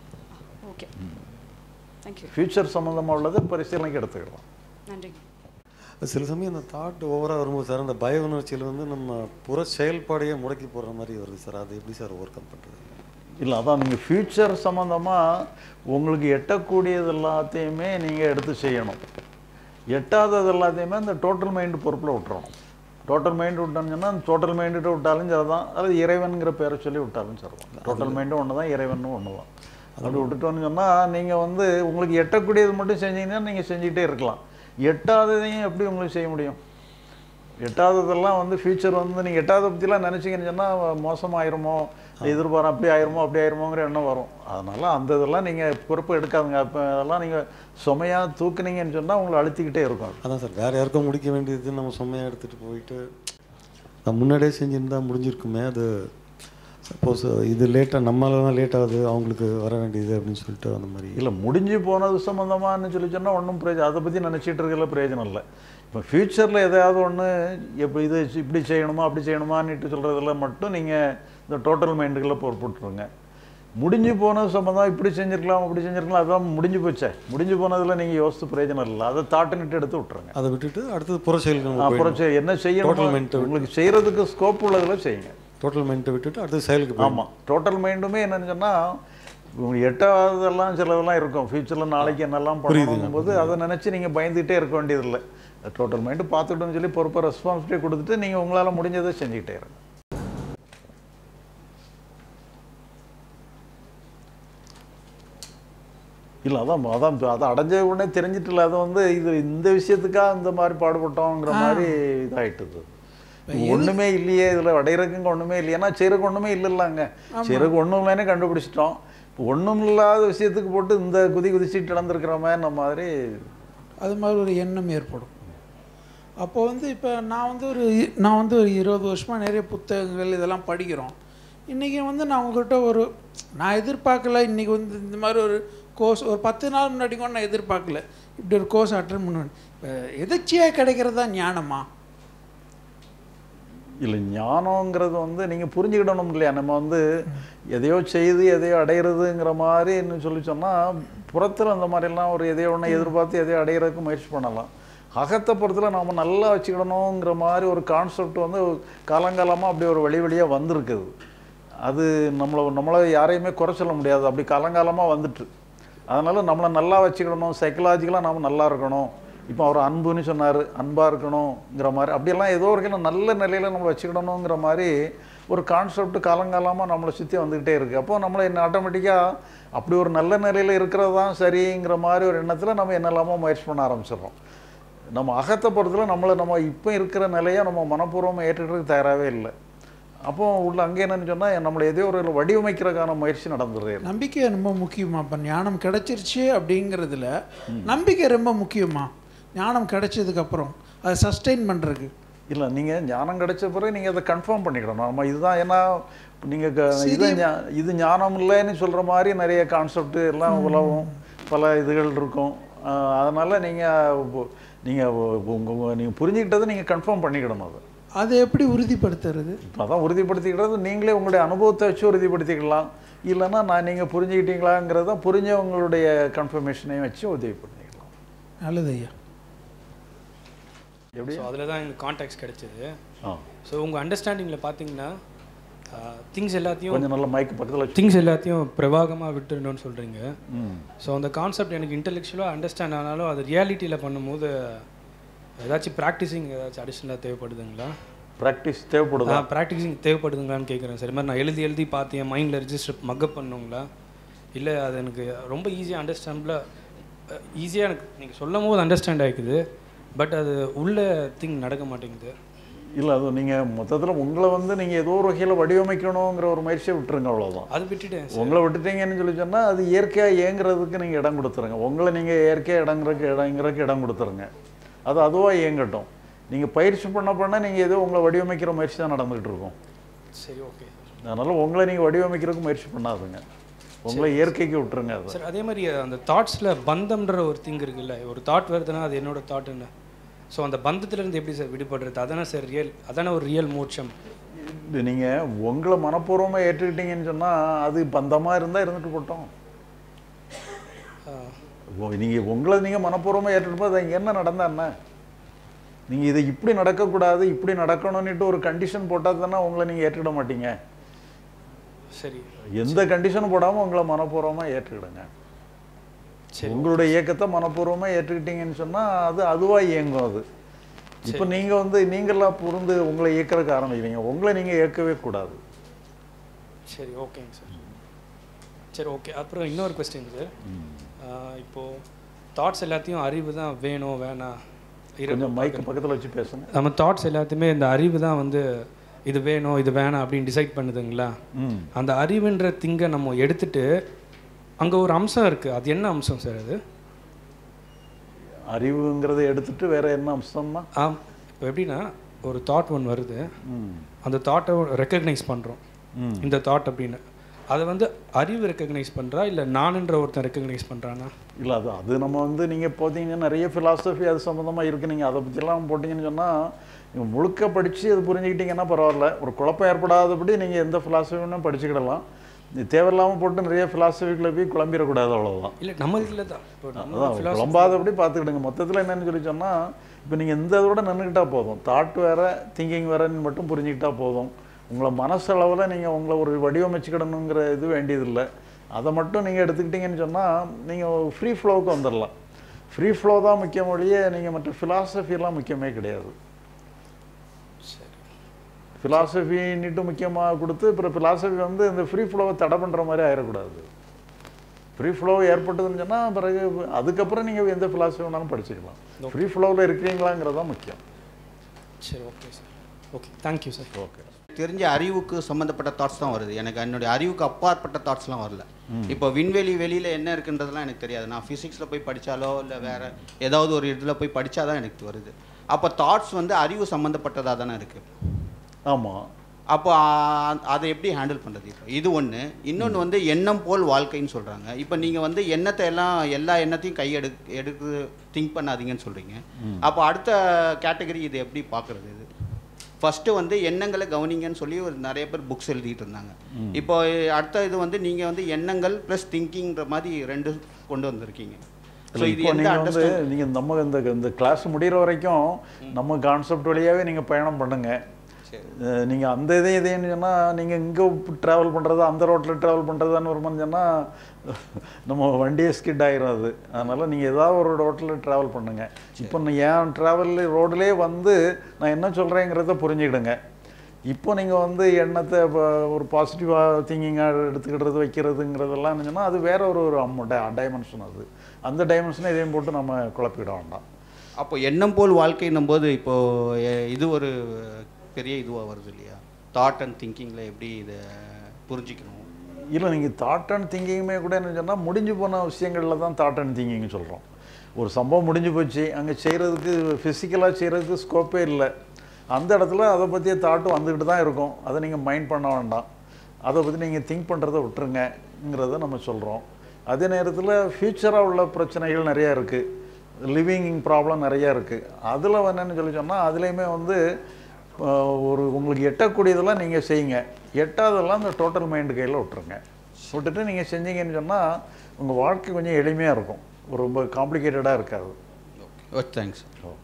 Okay, thank you. ஃபியூச்சர் சம்மந்தமாக உள்ளதை பரிசீலனைக்கு எடுத்துக்கலாம். நன்றி. சில சமயம் அந்த தாட் ஓவராக வரும்போது சார், அந்த பய உணர்ச்சியில் வந்து நம்ம புற செயல்பாடையே முடக்கி போடுற மாதிரி வருது சார். அது எப்படி சார் ஓவர் கம் பண்ணுறது? இல்லை, அதான் நீங்கள் ஃபியூச்சர் சம்மந்தமாக உங்களுக்கு எட்டக்கூடியது எல்லாத்தையுமே நீங்கள் எடுத்து செய்யணும். எட்டாதது எல்லாத்தையுமே அந்த டோட்டல் மைண்டு பொறுப்பில் விட்டுறணும். டோட்டல் மைண்டு விட்டோன்னு சொன்னால் அந்த டோட்டல் மைண்டுகிட்ட விட்டாலும் சரி தான், அது இறைவனுங்கிற பேரை சொல்லி விட்டாலும் சரி தான். டோட்டல் மைண்டும் ஒன்று தான், இறைவனும் ஒன்று தான். அப்படி விட்டுட்டோன்னு சொன்னால் நீங்கள் வந்து உங்களுக்கு எட்டக்கூடியது மட்டும் செஞ்சீங்கன்னா நீங்கள் செஞ்சுக்கிட்டே இருக்கலாம். எட்டாததையும் எப்படி உங்களுக்கு செய்ய முடியும்? எட்டாததெல்லாம் வந்து ஃபியூச்சர் வந்து நீங்கள் எட்டாவதை பற்றிலாம் நினச்சிங்கன்னு சொன்னால் மோசமாயிருமோ, எதிர்பார்ம் அப்படி ஆயிருமோங்கிற எண்ணம் வரும். அதனால் அந்த இதெல்லாம் நீங்கள் பொறுப்பு எடுக்காதுங்க. அப்போ அதெல்லாம் நீங்கள் சுமையாக தூக்குனீங்கன்னு சொன்னால் உங்களை அழுத்திக்கிட்டே இருக்கும். அதான் சார், வேறு யாருக்கும் முடிக்க வேண்டியது நம்ம சுமையாக எடுத்துகிட்டு போயிட்டு நான் முன்னாடியே செஞ்சுருந்தா முடிஞ்சிருக்குமே. அது சப்போஸ் இது லேட்டாக நம்மளால தான் லேட் ஆகுது, அவங்களுக்கு வர வேண்டியது அப்படின்னு சொல்லிட்டு அந்த மாதிரி. இல்லை, முடிஞ்சு போனது சம்மந்தமானு சொல்லி சொன்னால் ஒன்றும் பிரயோஜனம், அதை பற்றி நினச்சிட்டு இருக்கல பிரயோஜனம் இல்லை. இப்போ ஃப்யூச்சரில் எதாவது ஒன்று இப்போ இது இப்படி செய்யணுமா அப்படி செய்யணுமான்னுட்டு சொல்கிறதுல மட்டும் நீங்கள் இந்த டோட்டல் மைண்டுகளை போட்டுருங்க. முடிஞ்சு போனது சம்மந்தம் இப்படி செஞ்சுருக்கலாம் அப்படி செஞ்சுருக்கலாம், அதான் முடிஞ்சு போச்சே. முடிஞ்சு போனதில் நீங்கள் யோசித்து பிரயோஜனம் இல்லை. அதை தாட்டுன்னுட்டு எடுத்து விட்டுருங்க. அதை விட்டுட்டு அடுத்தது புற செயல்கள் என்ன செய்யணும், உங்களுக்கு செய்கிறதுக்கு ஸ்கோப் உள்ளதில் செய்யுங்க. டோட்டல் மைண்டை விட்டுட்டு அடுத்த செயலுக்கு. ஆமாம், டோட்டல் மைண்டுமே என்னன்னு சொன்னால் எட்டாவதெல்லாம் சிலதெல்லாம் இருக்கும். ஃபியூச்சரில் நாளைக்கு என்னெல்லாம் பண்ணும் போது அதை நினச்சி நீங்கள் பயந்துகிட்டே இருக்க வேண்டியதில்லை. டோட்டல் மைண்டு பார்த்துக்கிட்டோன்னு சொல்லி பொறுப்பை ரெஸ்பான்சிபிலிட்டி கொடுத்துட்டு நீங்கள் உங்களால் முடிஞ்சதை செஞ்சுக்கிட்டே இருங்க. இல்லை, அதை அடைஞ்ச உடனே தெரிஞ்சிட்டுல அதை வந்து இது இந்த விஷயத்துக்காக இந்த மாதிரி பாடுபட்டோங்கிற மாதிரி இதாகிட்டுது. ஒன்றுமே இல்லையே, இதில் அடையிறதுங்க ஒன்றுமே இல்லை. ஏன்னா செய்கிறக்கு ஒன்றுமே இல்லைல்லாங்க. செய்கிறக்கு ஒன்றும் இல்லைன்னு கண்டுபிடிச்சிட்டோம். இப்போ ஒன்றும் இல்லாத விஷயத்துக்கு போட்டு இந்த குதிச்சுட்டு நடந்துருக்கிற மாதிரி மாதிரி அது மாதிரி ஒரு எண்ணம் ஏற்படும். அப்போ வந்து இப்போ நான் வந்து ஒரு 20 வருஷமாக நிறைய புத்தகங்கள் இதெல்லாம் படிக்கிறோம். இன்றைக்கி வந்து நான் உங்கள்கிட்ட நான் எதிர்பார்க்கல. இன்றைக்கி வந்து இந்த மாதிரி ஒரு கோர்ஸ் ஒரு 10 நாள் முன்னாடி கூட நான் எதிர்பார்க்கல இப்படி ஒரு கோர்ஸ் அட்டன் பண்ணுவேன். இப்போ எதிர்ச்சியாக கிடைக்கிறதா ஞானமா? இல்லை, ஞானங்கிறது வந்து நீங்கள் புரிஞ்சுக்கிடணும் இல்லையா. நம்ம வந்து எதையோ செய்து எதையோ அடையிறதுங்கிற மாதிரி என்ன சொல்லி சொன்னால் புறத்தில் அந்த மாதிரிலாம் ஒரு எதையோ ஒன்று எதிர்பார்த்து எதையோ அடையிறதுக்கு முயற்சி பண்ணலாம். அகத்தை பொறுத்தில் நம்ம நல்லா வச்சுக்கிடணுங்கிற மாதிரி ஒரு கான்செப்ட் வந்து காலங்காலமாக அப்படி ஒரு வழியாக வந்திருக்குது. அது நம்மளை யாரையுமே குறை சொல்ல முடியாது. அப்படி காலங்காலமாக வந்துட்டு அதனால் நம்மளை நல்லா வச்சுக்கிடணும், சைக்கலாஜிக்கலாக நாம் நல்லா இருக்கணும். இப்போ அவர் அன்புன்னு சொன்னார், அன்பாக இருக்கணுங்கிற மாதிரி அப்படியெல்லாம் ஏதோ ஒரு நல்ல நிலையில் நம்ம வச்சுக்கிடணுங்கிற மாதிரி ஒரு கான்செப்ட் காலங்காலமாக நம்மளை சுற்றி வந்துக்கிட்டே இருக்குது. அப்போது நம்மளை ஆட்டோமேட்டிக்காக அப்படி ஒரு நல்ல நிலையில் இருக்கிறது தான் சரிங்கிற மாதிரி ஒரு எண்ணத்தில் நம்ம என்னெல்லாமோ முயற்சி பண்ண ஆரம்பிச்சிடுறோம். நம்ம அகத்தை பொறுத்தில் நம்ம இப்போ இருக்கிற நிலையை நம்ம மனப்பூர்வமாக ஏற்றுக்கிறதுக்கு தயாராகவே இல்லை. அப்போ உள்ள அங்கே என்னன்னு சொன்னால் நம்மளை எதோ ஒரு வடிவமைக்கிறதுக்கான முயற்சி நடந்துடுறே. நம்பிக்கை ரொம்ப முக்கியமா? இப்போ ஞானம் கிடைச்சிருச்சு அப்படிங்கிறதுல நம்பிக்கை ரொம்ப முக்கியமா? ஞானம் கிடைச்சதுக்கப்புறம் அதை சஸ்டெயின் பண்ணுறதுக்கு இல்லை, நீங்கள் ஞானம் கிடைச்ச பிறகு நீங்கள் அதை கன்ஃபார்ம் பண்ணிக்கிடணும். நம்ம இதுதான், ஏன்னா நீங்கள் இது ஞானம் இல்லைன்னு சொல்கிற மாதிரி நிறைய கான்செப்ட் எல்லாம் உலகம் பல இதுகள் இருக்கும். அதனால் நீங்கள் புரிஞ்சுக்கிட்டதை நீங்கள் கன்ஃபார்ம் பண்ணிக்கிடணும். அதை எப்படி உறுதிப்படுத்துறது? இப்போ அதான் உறுதிப்படுத்திக்கிறது, நீங்களே உங்களுடைய அனுபவத்தை வச்சு உறுதிப்படுத்திக்கலாம். இல்லைன்னா நீங்கள் புரிஞ்சுக்கிட்டீங்களாங்கிறத புரிஞ்சவங்களுடைய கன்ஃபர்மேஷனையும் வச்சு உதவி பண்ணிக்கலாம். நல்லது ஐயா. எப்படி? ஸோ அதில் தான் எங்களுக்கு கான்டாக்ட்ஸ் கிடைச்சது. ஸோ உங்கள் அண்டர்ஸ்டாண்டிங்கில் பார்த்தீங்கன்னா திங்ஸ் எல்லாத்தையும் கொஞ்சம் நல்ல மைக் பக்கத்தில் திங்ஸ் எல்லாத்தையும் பிரவாகமாக விட்டுருணும்னு சொல்கிறீங்க. ஸோ அந்த கான்செப்ட் எனக்கு இன்டெலெக்சுவலாக அண்டர்ஸ்டாண்ட் ஆனாலும் அது ரியாலிட்டியில் பண்ணும்போது ஏதாச்சும் ப்ராக்டிஸிங் ஏதாச்சும் அடிஷ்னலாக தேவைப்படுதுங்களா? ப்ராக்டிஸ் தேவைப்படுதா? ப்ராக்டிஸிங் தேவைப்படுதுங்களான்னு கேட்குறேன் சார். மாதிரி நான் எழுதி பார்த்து என் மைண்டில் ரிஜிஸ்டர் மக்கப் பண்ணுங்களா, இல்லை அது எனக்கு ரொம்ப ஈஸியாக அண்டர்ஸ்டாண்டில் ஈஸியாக எனக்கு நீங்கள் சொல்லும் போது அண்டர்ஸ்டாண்ட் ஆகிக்குது, பட் அது உள்ள திங் நடக்க மாட்டேங்குது. இல்லை, அது நீங்கள் மொத்தத்தில் உங்களை நீங்கள் ஏதோ ஒரு வகையில் வடிவமைக்கணுங்கிற ஒரு முயற்சியை விட்டுருங்க, அவ்வளோதான். அது விட்டுட்டேன். உங்களை விட்டுட்டீங்கன்னு சொல்லி சொன்னால் அது இயற்கையாக இயங்குறதுக்கு நீங்கள் இடம் கொடுத்துருங்க. உங்களை நீங்கள் இயற்கையாக இடங்கிறதுக்கு இடம் கொடுத்துருங்க. அது அதுவாக இயங்கட்டும். நீங்கள் பயிற்சி பண்ண நீங்கள் ஏதோ உங்களை வடிவமைக்கிற முயற்சி தான் நடந்துகிட்டு இருக்கும். சரி, ஓகே. அதனால் உங்களை நீங்கள் வடிவமைக்கிறதுக்கு முயற்சி பண்ணாதுங்க, உங்களை இயற்கைக்கு விட்டுருங்க. அது சார் அதே மாதிரி அந்த தாட்ஸில் பந்தம்ன்ற ஒரு திங் இருக்குல்ல, ஒரு தாட் வருதுன்னா அது என்னோட தாட் என்ன, ஸோ அந்த பந்தத்துலேருந்து எப்படி சார் விடுபடுறது? அதானே சார் ரியல், அதானே ஒரு ரியல் மோட்சம். நீங்கள் உங்களை மனப்பூர்வமாக ஏற்றுக்கிட்டீங்கன்னு சொன்னால் அது பந்தமாக இருந்தால் இருந்துட்டு போட்டோம். நீங்கள் உங்களை மனப்பூர்வமாக ஏற்றுட்டு போது அது என்ன நடந்தா என்ன? நீங்கள் இதை இப்படி நடக்கக்கூடாது இப்படி நடக்கணும்னுட்டு ஒரு கண்டிஷன் போட்டால் தானே உங்களை நீங்கள் ஏற்றுக்கிட மாட்டீங்க. சரி, எந்த கண்டிஷனும் போடாமல் உங்களை மனப்பூர்வமாக ஏற்றுக்கிடுங்க. உங்களுடைய இயக்கத்தை மனப்பூர்வமாக ஏற்றுக்கிட்டீங்கன்னு சொன்னால் அது அதுவாக இயங்கும். அது இப்போ நீங்கள் நீங்களாக புரிந்து உங்களை இயக்கிறதுக்கு ஆரம்பிக்கிறீங்க, உங்களை நீங்கள் இயக்கவே கூடாது. சரி, ஓகேங்க சார். சரி, ஓகே. அப்புறம் இன்னொரு கொஸ்டின் சார். இப்போது தாட்ஸ் எல்லாத்தையும் அறிவு தான் வேணும் வேணாம், கொஞ்சம் மைக்கு பக்கத்தில் வச்சு பேசுங்க. நம்ம தாட்ஸ் எல்லாத்தையுமே இந்த அறிவு தான் இது வேணும் இது வேணாம் அப்படின்னு டிசைட் பண்ணுதுங்களா? அந்த அறிவுன்ற திங்கை நம்ம எடுத்துட்டு அங்கே ஒரு அம்சம் இருக்குது, அது என்ன அம்சம் சார்? அது அறிவுங்கிறத எடுத்துட்டு வேற என்ன அம்சம்னா? இப்போ எப்படின்னா ஒரு தாட் ஒன்று வருது, அந்த தாட்டை ரெக்கக்னைஸ் பண்ணுறோம், இந்த தாட் அப்படின்னு. அதை அறிவு ரெக்கக்னைஸ் பண்ணுறா இல்லை நானுன்ற ஒருத்தன் ரெக்கக்னைஸ் பண்ணுறானா? இல்லை, அது நம்ம நீங்கள் போட்டிங்கன்னா நிறைய ஃபிலாசபி அது சம்மந்தமாக இருக்குது. நீங்கள் அதை பற்றிலாம் போட்டிங்கன்னு சொன்னால் நீங்கள் முழுக்க படித்து அது புரிஞ்சுக்கிட்டிங்கன்னா பரவாயில்ல, ஒரு குழப்பம் ஏற்படாதபடி நீங்கள் எந்த ஃபிலாசபின்னு படிச்சுக்கிடலாம். தேவையில்லாமல் போட்டு நிறைய ஃபிலாசபிக்குள்ளே போய் குழம்பிடக்கூடாது, அவ்வளோதான். இல்லை, நம்ம இதில் தான் அதான் குழம்பாதபடி பார்த்துக்கிடுங்க. மொத்தத்தில் என்னென்னு சொல்லி சொன்னால் இப்போ நீங்கள் இந்த இதோட நின்றுக்கிட்டால் போதும், தாட் வேறு திங்கிங் வேறுன்னு மட்டும் புரிஞ்சுக்கிட்டால் போதும். உங்களை மனசளவில் நீங்கள் உங்களை ஒரு வடிவமைச்சுக்கிடணுங்கிற இது வேண்டியதில்லை. அதை மட்டும் நீங்கள் எடுத்துக்கிட்டிங்கன்னு சொன்னால் நீங்கள் ஃப்ரீ ஃப்ளோவுக்கு வந்துடலாம். ஃப்ரீ ஃப்ளோ தான் முக்கியம் ஒழிய நீங்கள் மற்ற ஃபிலாசபிலாம் முக்கியமே கிடையாது. ஃபிலாசபின்னுட்டு முக்கியமாக கொடுத்து அப்புறம் ஃபிலாசபி இந்த ஃப்ரீ ஃப்ளோவை தடை பண்ணுற மாதிரி ஆயிடக்கூடாது. ஃப்ரீ ஃப்ளோ ஏற்பட்டதுன்னு சொன்னால் பிறகு அதுக்கப்புறம் நீங்கள் எந்த ஃபிலாசபி வேணாலும் படிச்சுக்கலாம். ஃப்ரீ ஃப்ளோவில் இருக்கிறீங்களாங்கிறது தான் முக்கியம். சரி, okay sir. Okay, thank you sir. Okay. தெரிஞ்ச அறிவுக்கு சம்மந்தப்பட்ட தாட்ஸ் தான் வருது, எனக்கு என்னுடைய அறிவுக்கு அப்பாற்பட்ட தாட்ஸ்லாம் வரல. இப்போ விண்வெளி வெளியில் என்ன இருக்குன்றதுலாம் எனக்கு தெரியாது. நான் ஃபிசிக்ஸில் போய் படித்தாலோ இல்லை வேறு ஏதாவது ஒரு இதில் போய் படித்தா தான் எனக்கு வருது. அப்போ தாட்ஸ் அறிவு சம்மந்தப்பட்டதாக தானே இருக்குது. ஆமாம். அப்போ அதை எப்படி ஹேண்டில் பண்ணுறது? இப்போ இது ஒன்று. இன்னொன்று எண்ணம் போல் வாழ்க்கைன்னு சொல்கிறாங்க. இப்போ நீங்கள் எண்ணத்தை எல்லா எண்ணத்தையும் எடுத்து திங்க் பண்ணாதீங்கன்னு சொல்கிறீங்க. அப்போ அடுத்த கேட்டகரி இது எப்படி பார்க்குறது? இது ஃபஸ்ட்டு எண்ணங்களை கவனிங்கன்னு சொல்லி நிறைய பேர் புக்ஸ் எழுதிட்டு இருந்தாங்க. இப்போ அடுத்த இது நீங்கள் எண்ணங்கள் ப்ளஸ் திங்கிங்கிற மாதிரி ரெண்டு கொண்டு வந்திருக்கீங்க. ஸோ இது நீங்கள் நம்ம இந்த கிளாஸ் முடிகிற வரைக்கும் நம்ம கான்செப்ட் வழியாகவே நீங்கள் பயணம் பண்ணுங்கள். நீங்கள் அந்த இதைன்னு சொன்னால் நீங்கள் இங்கே ட்ராவல் பண்ணுறது அந்த ரோட்டில் ட்ராவல் பண்ணுறதான்னு வருமானு சொன்னால் நம்ம வண்டியே ஸ்கிட் ஆகிரும். அது அதனால் நீங்கள் ஏதாவது ஒரு ரோட்டில் ட்ராவல் பண்ணுங்கள். இப்போ என் ட்ராவல் ரோட்லேயே நான் என்ன சொல்கிறேங்கிறத புரிஞ்சுக்கிடுங்க. இப்போ நீங்கள் எண்ணத்தை ஒரு பாசிட்டிவாக திங்கிங்காக எடுத்துக்கிடுறது வைக்கிறதுங்கிறதெல்லாம் என்னன்னா அது வேற ஒரு டைமென்ஷன். அது அந்த டைமென்ஷனை இதையும் போட்டு நம்ம குழப்பிட வேண்டாம். அப்போ எண்ணம் போல் வாழ்க்கைன்னும் போது இப்போது இது ஒரு பெரிய இதுவாக வருது இல்லையா? தாட் அண்ட் திங்கிங்கில் எப்படி இதை புரிஞ்சிக்கணும்? இல்லை, நீங்கள் தாட் அண்ட் திங்கிங்குமே கூட என்ன சொன்னால் முடிஞ்சு போன விஷயங்களில் தான் தாட் அண்ட் திங்கிங் சொல்கிறோம். ஒரு சம்பவம் முடிஞ்சு போச்சு, அங்கே செய்கிறதுக்கு ஃபிசிக்கலாக செய்கிறதுக்கு ஸ்கோப்பே இல்லை, அந்த இடத்துல அதை பற்றிய தாட்டும் வந்துக்கிட்டு தான் இருக்கும். அதை நீங்கள் மைண்ட் பண்ண வேண்டாம், அதை பற்றி நீங்கள் திங்க் பண்ணுறதை விட்டுருங்கிறத நம்ம சொல்கிறோம். அதே நேரத்தில் ஃப்யூச்சராக உள்ள பிரச்சனைகள் நிறையா இருக்குது, லிவிங் ப்ராப்ளம் நிறையா இருக்குது. அதில் என்னென்னு சொன்னால் அதுலேயுமே வந்து ஒரு உங்களுக்கு எட்டக்கூடியதெல்லாம் நீங்கள் செய்யுங்க, எட்டாதெல்லாம் இந்த டோட்டல் மைண்டு கையில் விட்டுருங்க. விட்டுட்டு நீங்கள் செஞ்சீங்கன்னு சொன்னால் உங்கள் வாழ்க்கை கொஞ்சம் எளிமையாக இருக்கும், ரொம்ப காம்ப்ளிகேட்டடாக இருக்காது. Okay, thanks. ஓகே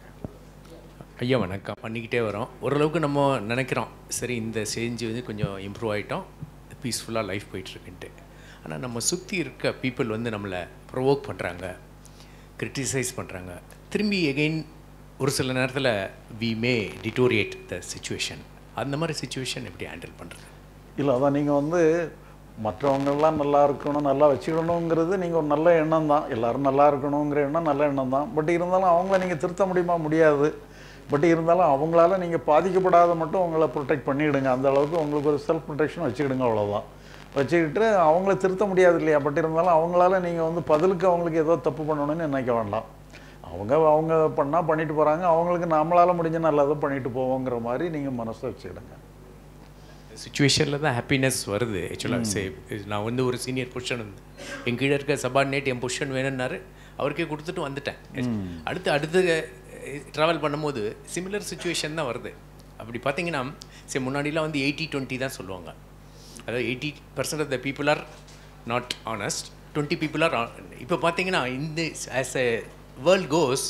ஐயா வணக்கம். பண்ணிக்கிட்டே வரோம், ஓரளவுக்கு நம்ம நினைக்கிறோம் சரி இந்த செஞ்சு வந்து கொஞ்சம் இம்ப்ரூவ் ஆகிட்டோம், பீஸ்ஃபுல்லாக லைஃப் போயிட்டுருக்குன்ட்டு. ஆனால் நம்ம சுற்றி இருக்க பீப்புள் வந்து நம்மளை ப்ரொவோக் பண்ணுறாங்க, கிரிட்டிசைஸ் பண்ணுறாங்க, திரும்பி எகெயின் ஒரு சில நேரத்தில் we may deteriorate the situation. அந்த மாதிரி சிச்சுவேஷன் எப்படி ஹேண்டில் பண்ணுறது? இல்லை, அதான் நீங்கள் வந்து மற்றவங்கள்லாம் நல்லா இருக்கணும், நல்லா வச்சுக்கணுங்கிறது நீங்கள் ஒரு நல்ல எண்ணம் தான், எல்லோரும் நல்லா இருக்கணுங்கிற எண்ணம் நல்ல எண்ணம் தான். பட் இருந்தாலும் அவங்கள நீங்கள் திருத்த முடியுமா? முடியாது. பட் இருந்தாலும் அவங்களால நீங்கள் பாதிக்கப்படாத மட்டும் உங்களை ப்ரொடெக்ட் பண்ணிவிடுங்க, அந்த அளவுக்கு உங்களுக்கு ஒரு செல்ஃப் ப்ரொடெக்ஷன் வச்சுக்கிடுங்க, அவ்வளோதான். வச்சுக்கிட்டு அவங்கள திருத்த முடியாது இல்லையா, பட் இருந்தாலும் அவங்களால நீங்கள் வந்து பதிலுக்கு அவங்களுக்கு ஏதோ தப்பு பண்ணணும்னு நினைக்க வேண்டாம். அவங்க பண்ணால் பண்ணிட்டு போகிறாங்க, அவங்களுக்கு நம்மளால் முடிஞ்ச நல்லதை பண்ணிட்டு போவோங்கிற மாதிரி நீங்கள் மனசை வச்சுக்கிடுங்க. சுச்சுவேஷனில் தான் ஹாப்பினஸ் வருது. ஆக்சுவலாக நான் வந்து ஒரு சீனியர் பொசிஷன் வந்து என் கீழே இருக்க சபார்டினேட் என் பொசிஷன் வேணும்னாரு, அவருக்கே கொடுத்துட்டு வந்துட்டேன். அடுத்து ட்ராவல் பண்ணும்போது சிமிலர் சுச்சுவேஷன் தான் வருது. அப்படி பார்த்தீங்கன்னா சரி, முன்னாடிலாம் வந்து 80-20 தான் சொல்லுவாங்க. அதாவது 80% of the people are not honest, 20 people are. இப்போ பார்த்தீங்கன்னா இந்த ஆஸ் எ வேர்ல்ட் கோஸ்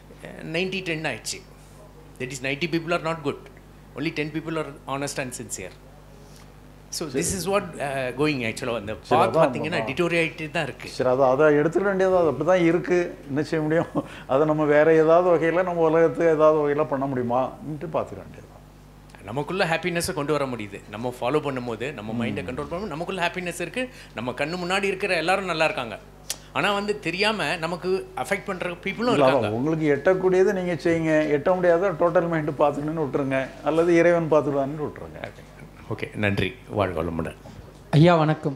90-10 ஆயிடுச்சு. That is 90 people are not good, only 10 people are honest and sincere. So this is what going. ஆக்சுவலாக அந்த பாத் பார்த்தீங்கன்னா டிட்டோரியாயிட்டு தான் இருக்குது. சரி, அதை எடுத்துக்க வேண்டியது, அது அப்படி தான் இருக்குது, என்ன செய்ய முடியும்? அதை நம்ம வேறு ஏதாவது வகையில் நம்ம உலகத்துக்கு ஏதாவது வகையில் பண்ண முடியுமான்ட்டு பார்த்துக்க வேண்டியது. நமக்குள்ளே ஹாப்பினஸை கொண்டு வர முடியுது, நம்ம ஃபாலோ பண்ணும்போது, நம்ம மைண்டை கண்ட்ரோல் பண்ணும்போது நமக்குள்ளே ஹாப்பினஸ் இருக்குது. நம்ம கண்ணு முன்னாடி இருக்கிற எல்லாரும் நல்லா இருக்காங்க, ஆனால் வந்து தெரியாமல் நமக்கு அஃபெக்ட் பண்ணுற பீப்புளும் இருக்காங்க. உங்களுக்கு எட்டக்கூடியது நீங்கள் செய்யுங்க, எட்ட முடியாத டோட்டல் மைண்டு பார்த்துக்கணுன்னு விட்டுருங்க, அல்லது இறைவன் பார்த்துக்கலான்னு விட்டுருங்க. ஓகே, நன்றி, வாழ்க வளமுடன். ஐயா வணக்கம்.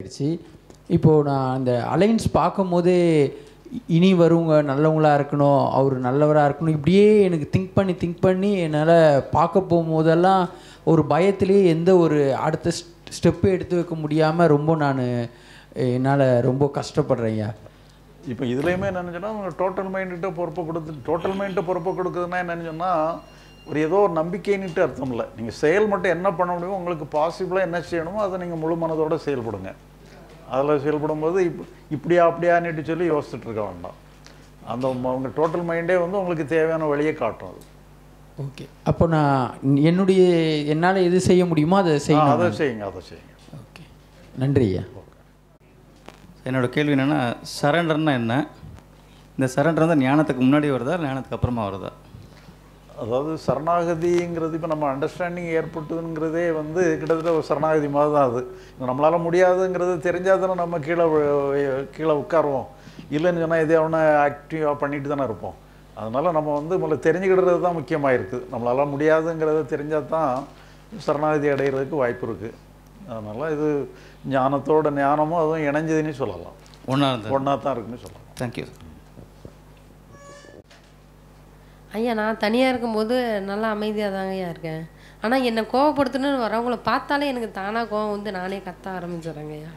இப்போது நான் அந்த அலைன்ஸ் பார்க்கும்போதே இனி வருவங்க நல்லவங்களாக இருக்கணும், அவர் நல்லவராக இருக்கணும், இப்படியே எனக்கு திங்க் பண்ணி என்னால் பார்க்க போகும்போதெல்லாம் ஒரு பயத்திலேயே எந்த ஒரு அடுத்த ஸ்டெப்பு எடுத்து வைக்க முடியாமல் ரொம்ப என்னால் ரொம்ப கஷ்டப்படுறேன் ஐயா. இப்போ இதுலேயுமே என்னென்னு சொன்னால் அவங்க டோட்டல் மைண்டுகிட்ட பொறுப்பை டோட்டல் மைண்ட்டை பொறுப்பை கொடுக்குதுன்னா என்னென்னு சொன்னால் ஒரு ஏதோ ஒரு நம்பிக்கைன்னுட்டு அர்த்தம் இல்லை. நீங்கள் செயல் மட்டும் என்ன பண்ண முடியுமோ, உங்களுக்கு பாசிபிளாக என்ன செய்யணுமோ அதை நீங்கள் முழு மனதோடு செயல்படுங்க. அதில் செயல்படும்போது இப்படியா அப்படியான்னுட்டு சொல்லி யோசிச்சுட்டு இருக்க வேண்டாம். அந்த அவங்க டோட்டல் மைண்டே வந்து உங்களுக்கு தேவையான வழியை காட்டும். அது ஓகே. அப்போ நான் என்னால் எது செய்ய முடியுமோ அதை செய்யணும். அதை செய்யுங்க. ஓகே, நன்றி ஐயா. என்னோட கேள்வி என்னென்னா, சரண்டர்னா என்ன? இந்த சரண்டர் வந்து ஞானத்துக்கு முன்னாடி வருதா இல்லை ஞானத்துக்கு அப்புறமா வருதா? அதாவது சரணாகதிங்கிறது இப்போ நம்ம அண்டர்ஸ்டாண்டிங் ஏற்பட்டுதுங்கிறதே வந்து கிட்டத்தட்ட ஒரு சரணாகதி மாதிரி தான். அது நம்மளால் முடியாதுங்கிறது தெரிஞ்சால் தானே நம்ம கீழே உட்காருவோம். இல்லைன்னு சொன்னால் எதே ஒன்று ஆக்டிவாக பண்ணிட்டு தானே இருப்போம். அதனால் நம்ம வந்து முதல்ல தெரிஞ்சுக்கிடுறது தான் முக்கியமாக இருக்குது. நம்மளால் முடியாதுங்கிறத தெரிஞ்சால் தான் சரணாகதி அடைகிறதுக்கு வாய்ப்பு இருக்குது. அதனால் இது ஞானமும் அதுவும் இணைஞ்சதுன்னு சொல்லலாம். ஒன்றா தான் இருக்குன்னு சொல்லலாம். தேங்க்யூ. ஐயா, நான் தனியாக இருக்கும்போது நல்லா அமைதியாக தாங்க ஐயா இருக்கேன். ஆனால் என்னை கோவப்படுத்தணுன்னு வரவங்கள பார்த்தாலே எனக்கு தானாக கோவம் வந்து நானே கத்த ஆரம்பிச்சிடுறேங்க ஐயா.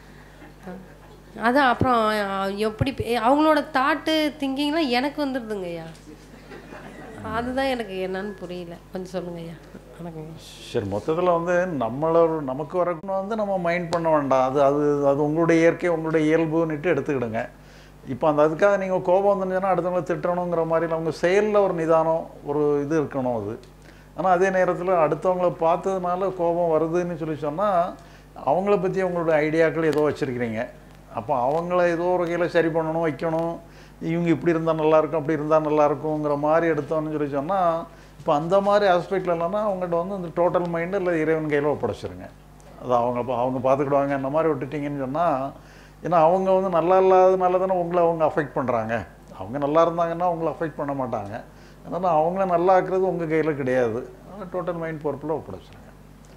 அதான் அப்புறம் எப்படி அவங்களோட தாட்டு திங்கிங்லாம் எனக்கு வந்துடுதுங்க ஐயா. அதுதான் எனக்கு என்னன்னு புரியல, கொஞ்சம் சொல்லுங்க ஐயா. வணக்கங்க. சரி, மொத்தத்தில் வந்து நமக்கு வரக்கணும் வந்து நம்ம மைண்ட் பண்ண வேண்டாம். அது உங்களுடைய இயற்கை, உங்களுடைய இயல்புன்னுட்டு எடுத்துக்கிடுங்க. இப்போ அதுக்காக நீங்கள் கோபம் வந்துருந்துச்சுன்னா அடுத்தவங்களை திட்டணுங்கிற மாதிரி அவங்க செயலில் ஒரு நிதானம், ஒரு இது இருக்கணும். அது ஆனால் அதே நேரத்தில் அடுத்தவங்கள பார்த்ததுனால கோபம் வருதுன்னு சொல்லி சொன்னால் அவங்கள பற்றி அவங்களோட ஐடியாக்கள் ஏதோ வச்சுருக்கிறீங்க. அப்போ அவங்கள ஏதோ ஒரு வகையில் சரி பண்ணணும், வைக்கணும், இவங்க இப்படி இருந்தால் நல்லாயிருக்கும், அப்படி இருந்தால் நல்லாயிருக்குங்கிற மாதிரி எடுத்தோன்னு சொல்லி சொன்னால் இப்போ அந்த மாதிரி ஆஸ்பெக்டில் இல்லைன்னா அவங்கள்ட்ட வந்து இந்த டோட்டல் மைண்டு இல்லை இறைவன் கையில் ஒப்படைச்சிருங்க. அது அவங்க பார்த்துக்கிடுவாங்க. இந்த மாதிரி விட்டுட்டிங்கன்னு சொன்னால், ஏன்னா அவங்க வந்து நல்லா இல்லாததுனால தானே அவங்க அஃபெக்ட் பண்ணுறாங்க. அவங்க நல்லா இருந்தாங்கன்னா அவங்கள அஃபெக்ட் பண்ண மாட்டாங்க. அதனால் அவங்கள நல்லா ஆக்குறது உங்கள் கையில் கிடையாது. அதனால் டோட்டல் மைண்ட் பொறுப்பில் ஒப்படைச்சிருங்க.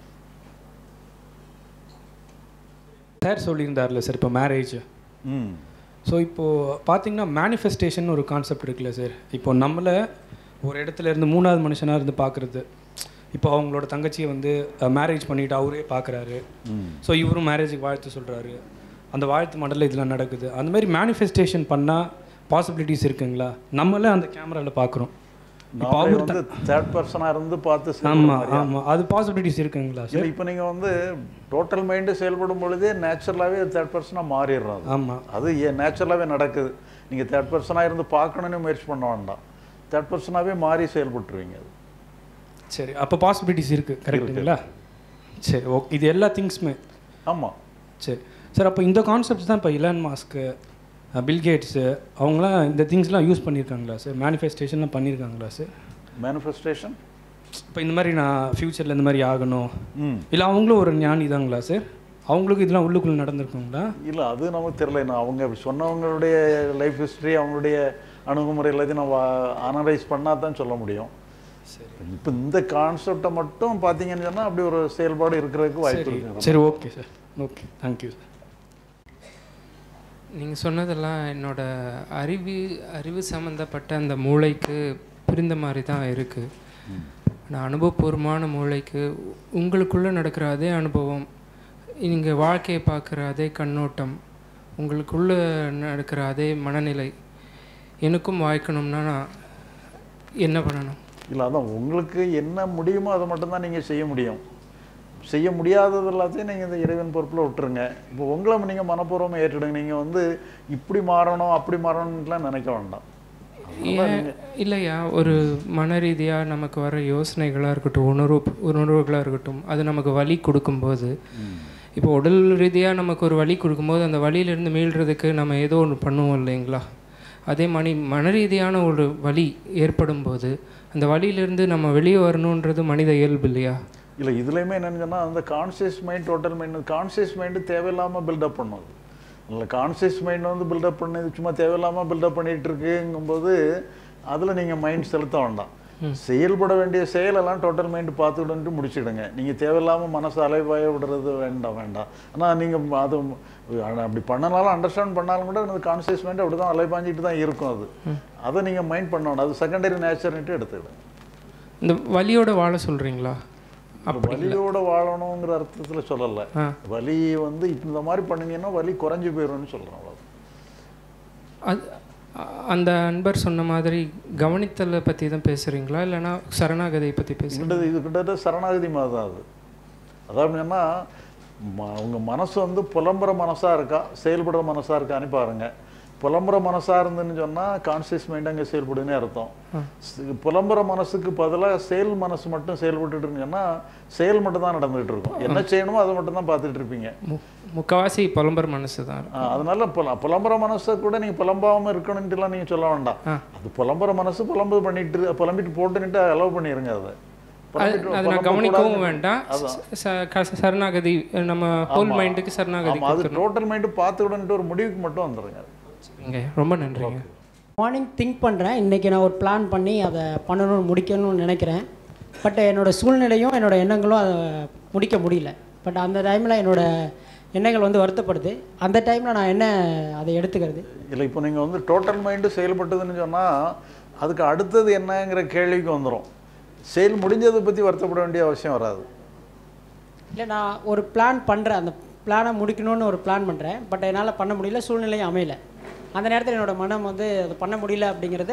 சார் சொல்லியிருந்தார்ல சார் இப்போ மேரேஜ். ஸோ இப்போது பார்த்தீங்கன்னா மேனிஃபெஸ்டேஷன் ஒரு கான்செப்ட் இருக்குல்ல சார். இப்போ நம்மளை ஒரு இடத்துல இருந்து 3வது மனுஷனாக இருந்து பார்க்குறது. இப்போ அவங்களோட தங்கச்சியை வந்து மேரேஜ் பண்ணிவிட்டு அவரே பார்க்குறாரு. ஸோ இவரும் மேரேஜுக்கு வாழ்த்து சொல்கிறாரு. அந்த வாழ்த்து மண்டலில் இதெல்லாம் நடக்குது. அந்த மாதிரி மேனிஃபெஸ்டேஷன் பண்ணால் பாசிபிலிட்டிஸ் இருக்குங்களா? நம்மளே அந்த கேமராவில் பார்க்குறோம். இப்போ அவர் வந்து தேர்ட் பர்சனாக இருந்து பார்த்து. ஆமாம், அது பாசிபிலிட்டிஸ் இருக்குங்களா சார்? இப்போ நீங்கள் வந்து டோட்டல் மைண்டு செயல்படும் பொழுதே நேச்சுரலாகவே தேர்ட் பர்சனாக மாறிடுறோம். ஆமாம், அது நேச்சுரலாகவே நடக்குது. நீங்கள் தேர்ட் பர்சனாக இருந்து பார்க்கணுன்னு முயற்சி பண்ண வேண்டாம். தேர்ட் பர்சனாகவே மாறி செயல்பட்டுருவீங்க. அது சரி, அப்போ பாசிபிலிட்டிஸ் இருக்குது கரெக்டுங்களா? சரி, ஓகே. இது எல்லா திங்ஸுமே. ஆமாம். சரி சார், அப்போ இந்த கான்செப்ட்ஸ் தான் இப்போ இலான் மாஸ்க்கு, பில்கேட்ஸு அவங்களாம் இந்த திங்ஸ்லாம் யூஸ் பண்ணியிருக்காங்களா சார்? மேனிஃபெஸ்டேஷன்லாம் பண்ணியிருக்காங்களா சார்? மேனிஃபெஸ்டேஷன் இப்போ இந்த மாதிரி நான் ஃப்யூச்சரில் இந்த மாதிரி ஆகணும், இல்லை அவங்களும் ஒரு ஞானி தாங்களா சார்? அவங்களுக்கு இதெல்லாம் உள்ளுக்குள்ளே நடந்திருக்குங்களா? இல்லை, அது நமக்கு தெரியல. நான் அவங்க சொன்னவங்களுடைய லைஃப் ஹிஸ்ட்ரி, அவங்களுடைய அணுகுமுறை எல்லாத்தையும் நம்ம அனலைஸ் பண்ணால் தான் சொல்ல முடியும். சரி, இப்போ இந்த கான்செப்டை மட்டும் பார்த்தீங்கன்னு சொன்னால் அப்படி ஒரு செயல்பாடு இருக்கிறதுக்கு வாய்ப்பு இருக்குது. சரி, okay sir. Okay, thank you sir. நீங்கள் சொன்னதெல்லாம் என்னோட அறிவு சம்மந்தப்பட்ட அந்த மூளைக்கு புரிந்த மாதிரி தான் இருக்குது. ஆனால் அனுபவபூர்வமான மூளைக்கு உங்களுக்குள்ளே நடக்கிற அதே அனுபவம், நீங்கள் வாழ்க்கையை பார்க்குற அதே கண்ணோட்டம், உங்களுக்குள்ளே நடக்கிற அதே மனநிலை எனக்கும் வாய்க்கணும்னா நான் என்ன பண்ணணும்? இல்லை, அதான் உங்களுக்கு என்ன முடியுமோ அதை மட்டும்தான் நீங்கள் செய்ய முடியும். செய்ய முடியாதது எல்லாத்தையும் நீங்கள் இந்த இறைவன் பொறுப்பில் விட்டுருங்க. இப்போ உங்களை நீங்கள் மனப்பூர்வமாக ஏற்றுடுங்க. நீங்கள் வந்து இப்படி மாறணும் அப்படி மாறணும்லாம் நினைக்க வேண்டாம். இல்லையா, ஒரு மன ரீதியாக நமக்கு வர யோசனைகளாக இருக்கட்டும், உணர்வுகளாக இருக்கட்டும், அது நமக்கு வலி கொடுக்கும்போது, இப்போ உடல் ரீதியாக நமக்கு ஒரு வலி கொடுக்கும்போது அந்த வலியிலேருந்து மீள்றதுக்கு நம்ம ஏதோ ஒன்று பண்ணுவோம் இல்லைங்களா? அதே மன ரீதியான ஒரு வலி ஏற்படும் போது அந்த வலியிலேருந்து நம்ம வெளியே வரணுன்றது மனித இயல்பு இல்லையா? இல்லை, இதுலேயுமே என்னென்னு சொன்னால் அந்த conscious mind, total mind, conscious mind தேவையில்லாமல் பில்டப் பண்ணும். இல்லை, கான்சியஸ் மைண்ட் வந்து பில்டப் பண்ணது சும்மா தேவையில்லாமல் பில்டப் பண்ணிகிட்டு இருக்குங்கும்போது அதில் நீங்கள் மைண்ட் செலுத்த வேண்டாம். செயல்பட வேண்டிய செயலெல்லாம் டோட்டல் மைண்டு பார்த்துக்கிட்டு முடிச்சுடுங்க. நீங்கள் தேவையில்லாமல் மனசு அலைவாய விடுறது வேண்டாம். ஆனால் நீங்கள் அது அப்படி பண்ணனாலும் அண்டர்ஸ்டாண்ட் பண்ணாலும் கூட அந்த கான்சியஸ் மைண்ட் அப்படி தான் அலைபாஞ்சிட்டு தான் இருக்கும். அதை நீங்கள் மைண்ட் பண்ண வேண்டாம். அது செகண்டரி நேச்சர்ன்ட்டு எடுத்துக்கிடுங்க. இந்த வலியோட வாழ சொல்கிறீங்களா? வலியோட வாழணுங்கிற அர்த்தத்தில் சொல்லலை. வலி வந்து இந்த மாதிரி பண்ணீங்கன்னா வலி குறைஞ்சி போயிடும்னு சொல்கிறோம். அது அந்த அன்பர் சொன்ன மாதிரி கவனித்தலை பற்றி தான் பேசுகிறீங்களா, இல்லைன்னா சரணாகதியை பற்றி பேசுகிறீங்களா? இது கிட்டத்தட்ட சரணாகதி மாதிரி தான் அது. அதாவதுன்னா உங்கள் மனசு வந்து புலம்புற மனசாக இருக்கா, செயல்படுற மனசாக இருக்கான்னு பாருங்கள். புலம்புற மனசாக இருந்துன்னு சொன்னால் கான்சியஸ் மைண்ட் அங்கே செயல்படுன்னு அர்த்தம். புலம்புற மனசுக்கு பதிலாக செயல் மனசு மட்டும் செயல்பட்டு இருந்தீங்கன்னா செயல் மட்டும் தான் நடந்துகிட்டு இருக்கும். என்ன செய்யணுமோ அதை மட்டும் தான் பார்த்துட்டு இருப்பீங்க. முக்கால்வாசி புலம்புற மனசு தான். அதனால புலம்புற மனசை கூட நீங்கள் புலம்பாமல் இருக்கணுன்ட்டுலாம் நீங்கள் சொல்ல வேண்டாம். அது புலம்புற மனசு புலம்பிட்டு போட்டுன்னுட்டு அலோவ் பண்ணிடுங்க. அதை கவனிக்கவும் வேண்டாம். சரணாகதி நம்ம ஹோல் மைண்டுக்கு சரணாகதி. அது டோட்டல் மைண்டு பார்த்துக்கிட்டு ஒரு முடிவுக்கு மட்டும் வந்துடுங்க. ரொம்ப நன்றிங்க. மார்னிங் திங்க் பண்ணுறேன். இன்றைக்கி நான் ஒரு பிளான் பண்ணி அதை பண்ணணும்னு முடிக்கணும்னு நினைக்கிறேன். பட் என்னோடய சூழ்நிலையும் என்னோடய எண்ணங்களும் அதை முடிக்க முடியல. பட் அந்த டைமில் என்னோடய எண்ணங்கள் வந்து வருத்தப்படுது. அந்த டைமில் நான் என்ன அதை எடுத்துக்கிறது இல்லை. இப்போ நீங்கள் வந்து டோட்டல் மைண்டு செயல்பட்டதுன்னு சொன்னால் அதுக்கு அடுத்தது என்னங்கிற கேள்விக்கு வந்துடும். செயல் முடிஞ்சதை பற்றி வருத்தப்பட வேண்டிய அவசியம் வராது. இல்லை, நான் ஒரு பிளான் பண்ணுறேன். அந்த பிளானை முடிக்கணும்னு ஒரு பிளான் பண்ணுறேன். பட் என்னால் பண்ண முடியல, சூழ்நிலையும் அமையலை. அந்த நேரத்தில் என்னோடய மனம் வந்து அது பண்ண முடியல அப்படிங்கிறத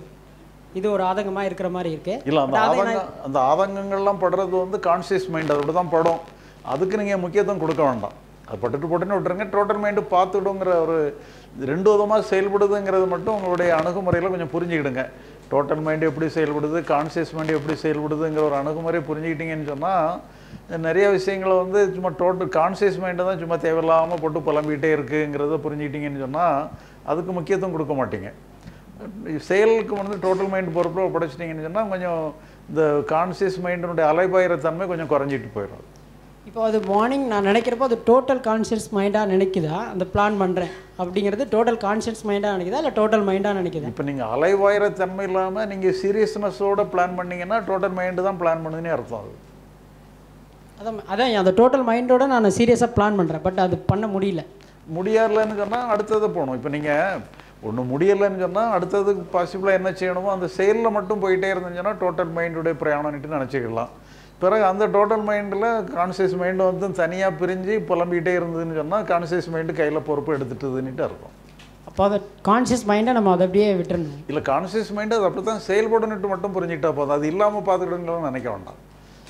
ஒரு ஆதங்கமாக இருக்கிற மாதிரி இருக்குது. இல்லை, அந்த ஆதங்கங்கள்லாம் படுறது வந்து கான்சியஸ் மைண்ட் அதோட தான் படும். அதுக்கு நீங்கள் முக்கியத்துவம் கொடுக்க வேண்டாம். அது போட்டுன்னு விட்டுருங்க. டோட்டல் மைண்டு பார்த்துடுங்கிற ஒரு 2 விதமாக செயல்படுதுங்கிறது மட்டும் உங்களுடைய அணுகுமுறையில் கொஞ்சம் புரிஞ்சுக்கிடுங்க. டோட்டல் மைண்டு எப்படி செயல்படுது, கான்சியஸ் மைண்டு எப்படி செயல்படுதுங்கிற ஒரு அணுகுமுறை புரிஞ்சுக்கிட்டீங்கன்னு சொன்னால் நிறைய விஷயங்களை வந்து சும்மா கான்சியஸ் மைண்டை தான் சும்மா தேவையில்லாமல் போட்டு புலம்பிக்கிட்டே இருக்குங்கிறத புரிஞ்சுக்கிட்டீங்கன்னு சொன்னால் அதுக்கு முக்கியத்துவம் கொடுக்க மாட்டீங்க. செயலுக்கு வந்து டோட்டல் மைண்டு பொறுப்பில் படைச்சிட்டிங்கன்னு சொன்னால் கொஞ்சம் இந்த கான்சியஸ் மைண்டினுடைய அலைபாயிற தன்மை கொஞ்சம் குறைஞ்சிட்டு போயிடும். இப்போ அது மார்னிங் நான் நினைக்கிறப்போ அது டோட்டல் கான்ஷியஸ் மைண்டாக நினைக்குதா? அந்த பிளான் பண்ணுறேன் அப்படிங்கிறது டோட்டல் கான்ஷியஸ் மைண்டாக நினைக்குதா இல்லை டோட்டல் மைண்டாக நினைக்குதா? இப்போ நீங்கள் அலைவாயிற தன்மை இல்லாமல் நீங்கள் சீரியஸ்னஸோட பிளான் பண்ணிங்கன்னா டோட்டல் மைண்டு தான் பிளான் பண்ணுதுன்னு அர்த்தம். அது அதான் அந்த டோட்டல் மைண்டோட நான் சீரியஸாக பிளான் பண்ணுறேன். பட் அது பண்ண முடியலைன்னு சொன்னால் அடுத்தது போகணும். இப்போ நீங்கள் ஒன்று முடியலைன்னு சொன்னால் அடுத்ததுக்கு பாசிபிளாக என்ன செய்யணுமோ அந்த செயலில் மட்டும் போயிட்டே இருந்துச்சுன்னா டோட்டல் மைண்டுடைய பிரயாணம்னுட்டு நினச்சிக்கலாம். பிறகு அந்த டோட்டல் மைண்டில் கான்சியஸ் மைண்டு வந்து தனியாக பிரிஞ்சு புலம்பிக்கிட்டே இருந்ததுன்னு சொன்னால் கான்சியஸ் மைண்டு கையில் பொறுப்பு எடுத்துட்டுதுன்னுட்டு அர்த்தம். அப்போ அதை கான்ஷியஸ் மைண்டை நம்ம அதை அப்படியே விட்டுறணும். இல்லை, கான்சியஸ் மைண்டு அது அப்படி தான் செயல்படணுட்டு மட்டும் புரிஞ்சுக்கிட்டா போதும். அது இல்லாமல் பார்த்துக்கிடுங்கன்னு நினைக்க வேண்டாம்.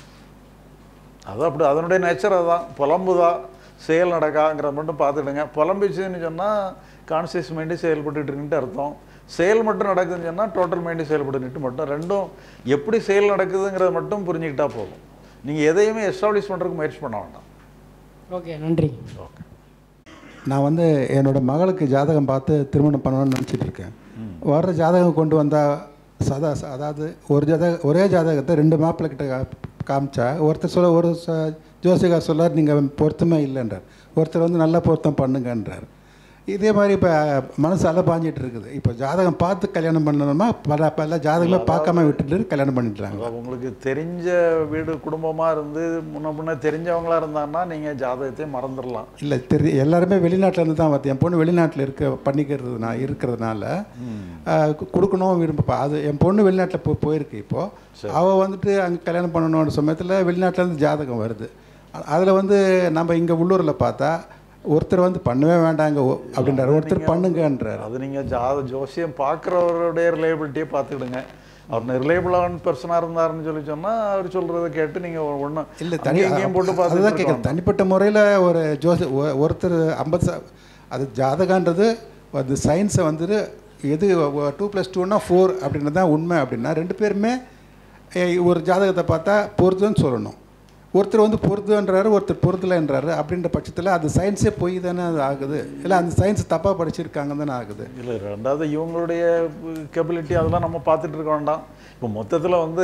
அது அப்படி அதனுடைய நேச்சர் அதுதான். புலம்புதா செயல் நடக்காங்கிறத மட்டும் பார்த்துடுங்க. புலம்பிச்சுன்னு சொன்னால் கான்சியஸ் மைண்டு செயல்பட்டுட்டு இருக்குன்ட்டு அர்த்தம். செயல் மட்டும் நடக்குதுன்னு சொன்னால் டோட்டல் மைண்டு செயல்பட்டுட்டு மட்டும் ரெண்டும் எப்படி செயல் நடக்குதுங்கிறத மட்டும் புரிஞ்சுக்கிட்டா போதும். நீங்கள் எதையுமே எஸ்டாப்ளிஷ் பண்ணுறதுக்கு முயற்சி பண்ண வேண்டாம். ஓகே, நன்றி. ஓகே. நான் வந்து என்னோடய மகளுக்கு ஜாதகம் பார்த்து திருமணம் பண்ணணும்னு நினச்சிட்டு இருக்கேன். வர்ற ஜாதகம் கொண்டு வந்தால் அதாவது ஒரே ஜாதகத்தை 2 மாப்பிள்ளை கிட்ட காமிச்சா ஒருத்தர் சொல்ல ஒரு ஜோசிகார் சொல்லார் நீங்கள் பொருத்தமே இல்லைன்றார், ஒருத்தர் வந்து நல்ல பொருத்தம் பண்ணுங்கன்றார். இதே மாதிரி இப்போ மனசு அலப்பாஞ்சிட்டு இருக்குது. இப்போ ஜாதகம் பார்த்து கல்யாணம் பண்ணணுமா பல ஜாதகமே பார்க்காம விட்டுட்டு கல்யாணம் பண்ணிட்டுறாங்க. உங்களுக்கு தெரிஞ்ச வீடு குடும்பமாக இருந்து முன்ன தெரிஞ்சவங்களா இருந்தாங்கன்னா நீங்கள் ஜாதகத்தை மறந்துடலாம். இல்லை, எல்லாருமே வெளிநாட்டில் இருந்து தான் பார்த்து என் பொண்ணு வெளிநாட்டில் இருக்கிறதுனால கொடுக்கணும் விரும்பப்பா. அது என் பொண்ணு வெளிநாட்டில் போயிருக்கு. இப்போது அவள் வந்துட்டு அங்கே கல்யாணம் பண்ணணுன்ற சமயத்தில் வெளிநாட்டிலேருந்து ஜாதகம் வருது. அதில் வந்து நம்ம இங்கே உள்ளூரில் பார்த்தா ஒருத்தர் வந்து பண்ணவே வேண்டாங்க அப்படின்றார், ஒருத்தர் பண்ணுங்கன்றார். அது நீங்கள் ஜோசியம் பார்க்குறவருடைய ரிலேபிலிட்டியை பார்த்துக்கிடுங்க. அவர் ரிலேபிளான பர்சனாக இருந்தாருன்னு சொன்னால் அவர் சொல்கிறத கேட்டு நீங்கள் ஒன்றும் இல்லை தனியாக போட்டு பார்த்து கேட்குறேன். தனிப்பட்ட முறையில் ஒரு ஒருத்தர் 50 அது ஜாதகன்றது அது சயின்ஸை வந்துட்டு எது 2+2 4 அப்படின்றது தான் உண்மை. அப்படின்னா 2 பேருமே ஒரு ஜாதகத்தை பார்த்தா பொருத்துன்னு சொல்லணும். ஒருத்தர் வந்து பொருத்துன்றாரு, ஒருத்தர் பொருத்தலைன்றாரு. அப்படின்ற பட்சத்தில் அது சயின்ஸே போய் தானே அது ஆகுது. இல்லை அந்த சயின்ஸ் தப்பாக படிச்சிருக்காங்க தானே ஆகுது. இல்லை, ரெண்டாவது இவங்களுடைய கெபிலிட்டி அதெல்லாம் நம்ம பார்த்துட்டு இருக்க வேண்டாம். இப்போ மொத்தத்தில் வந்து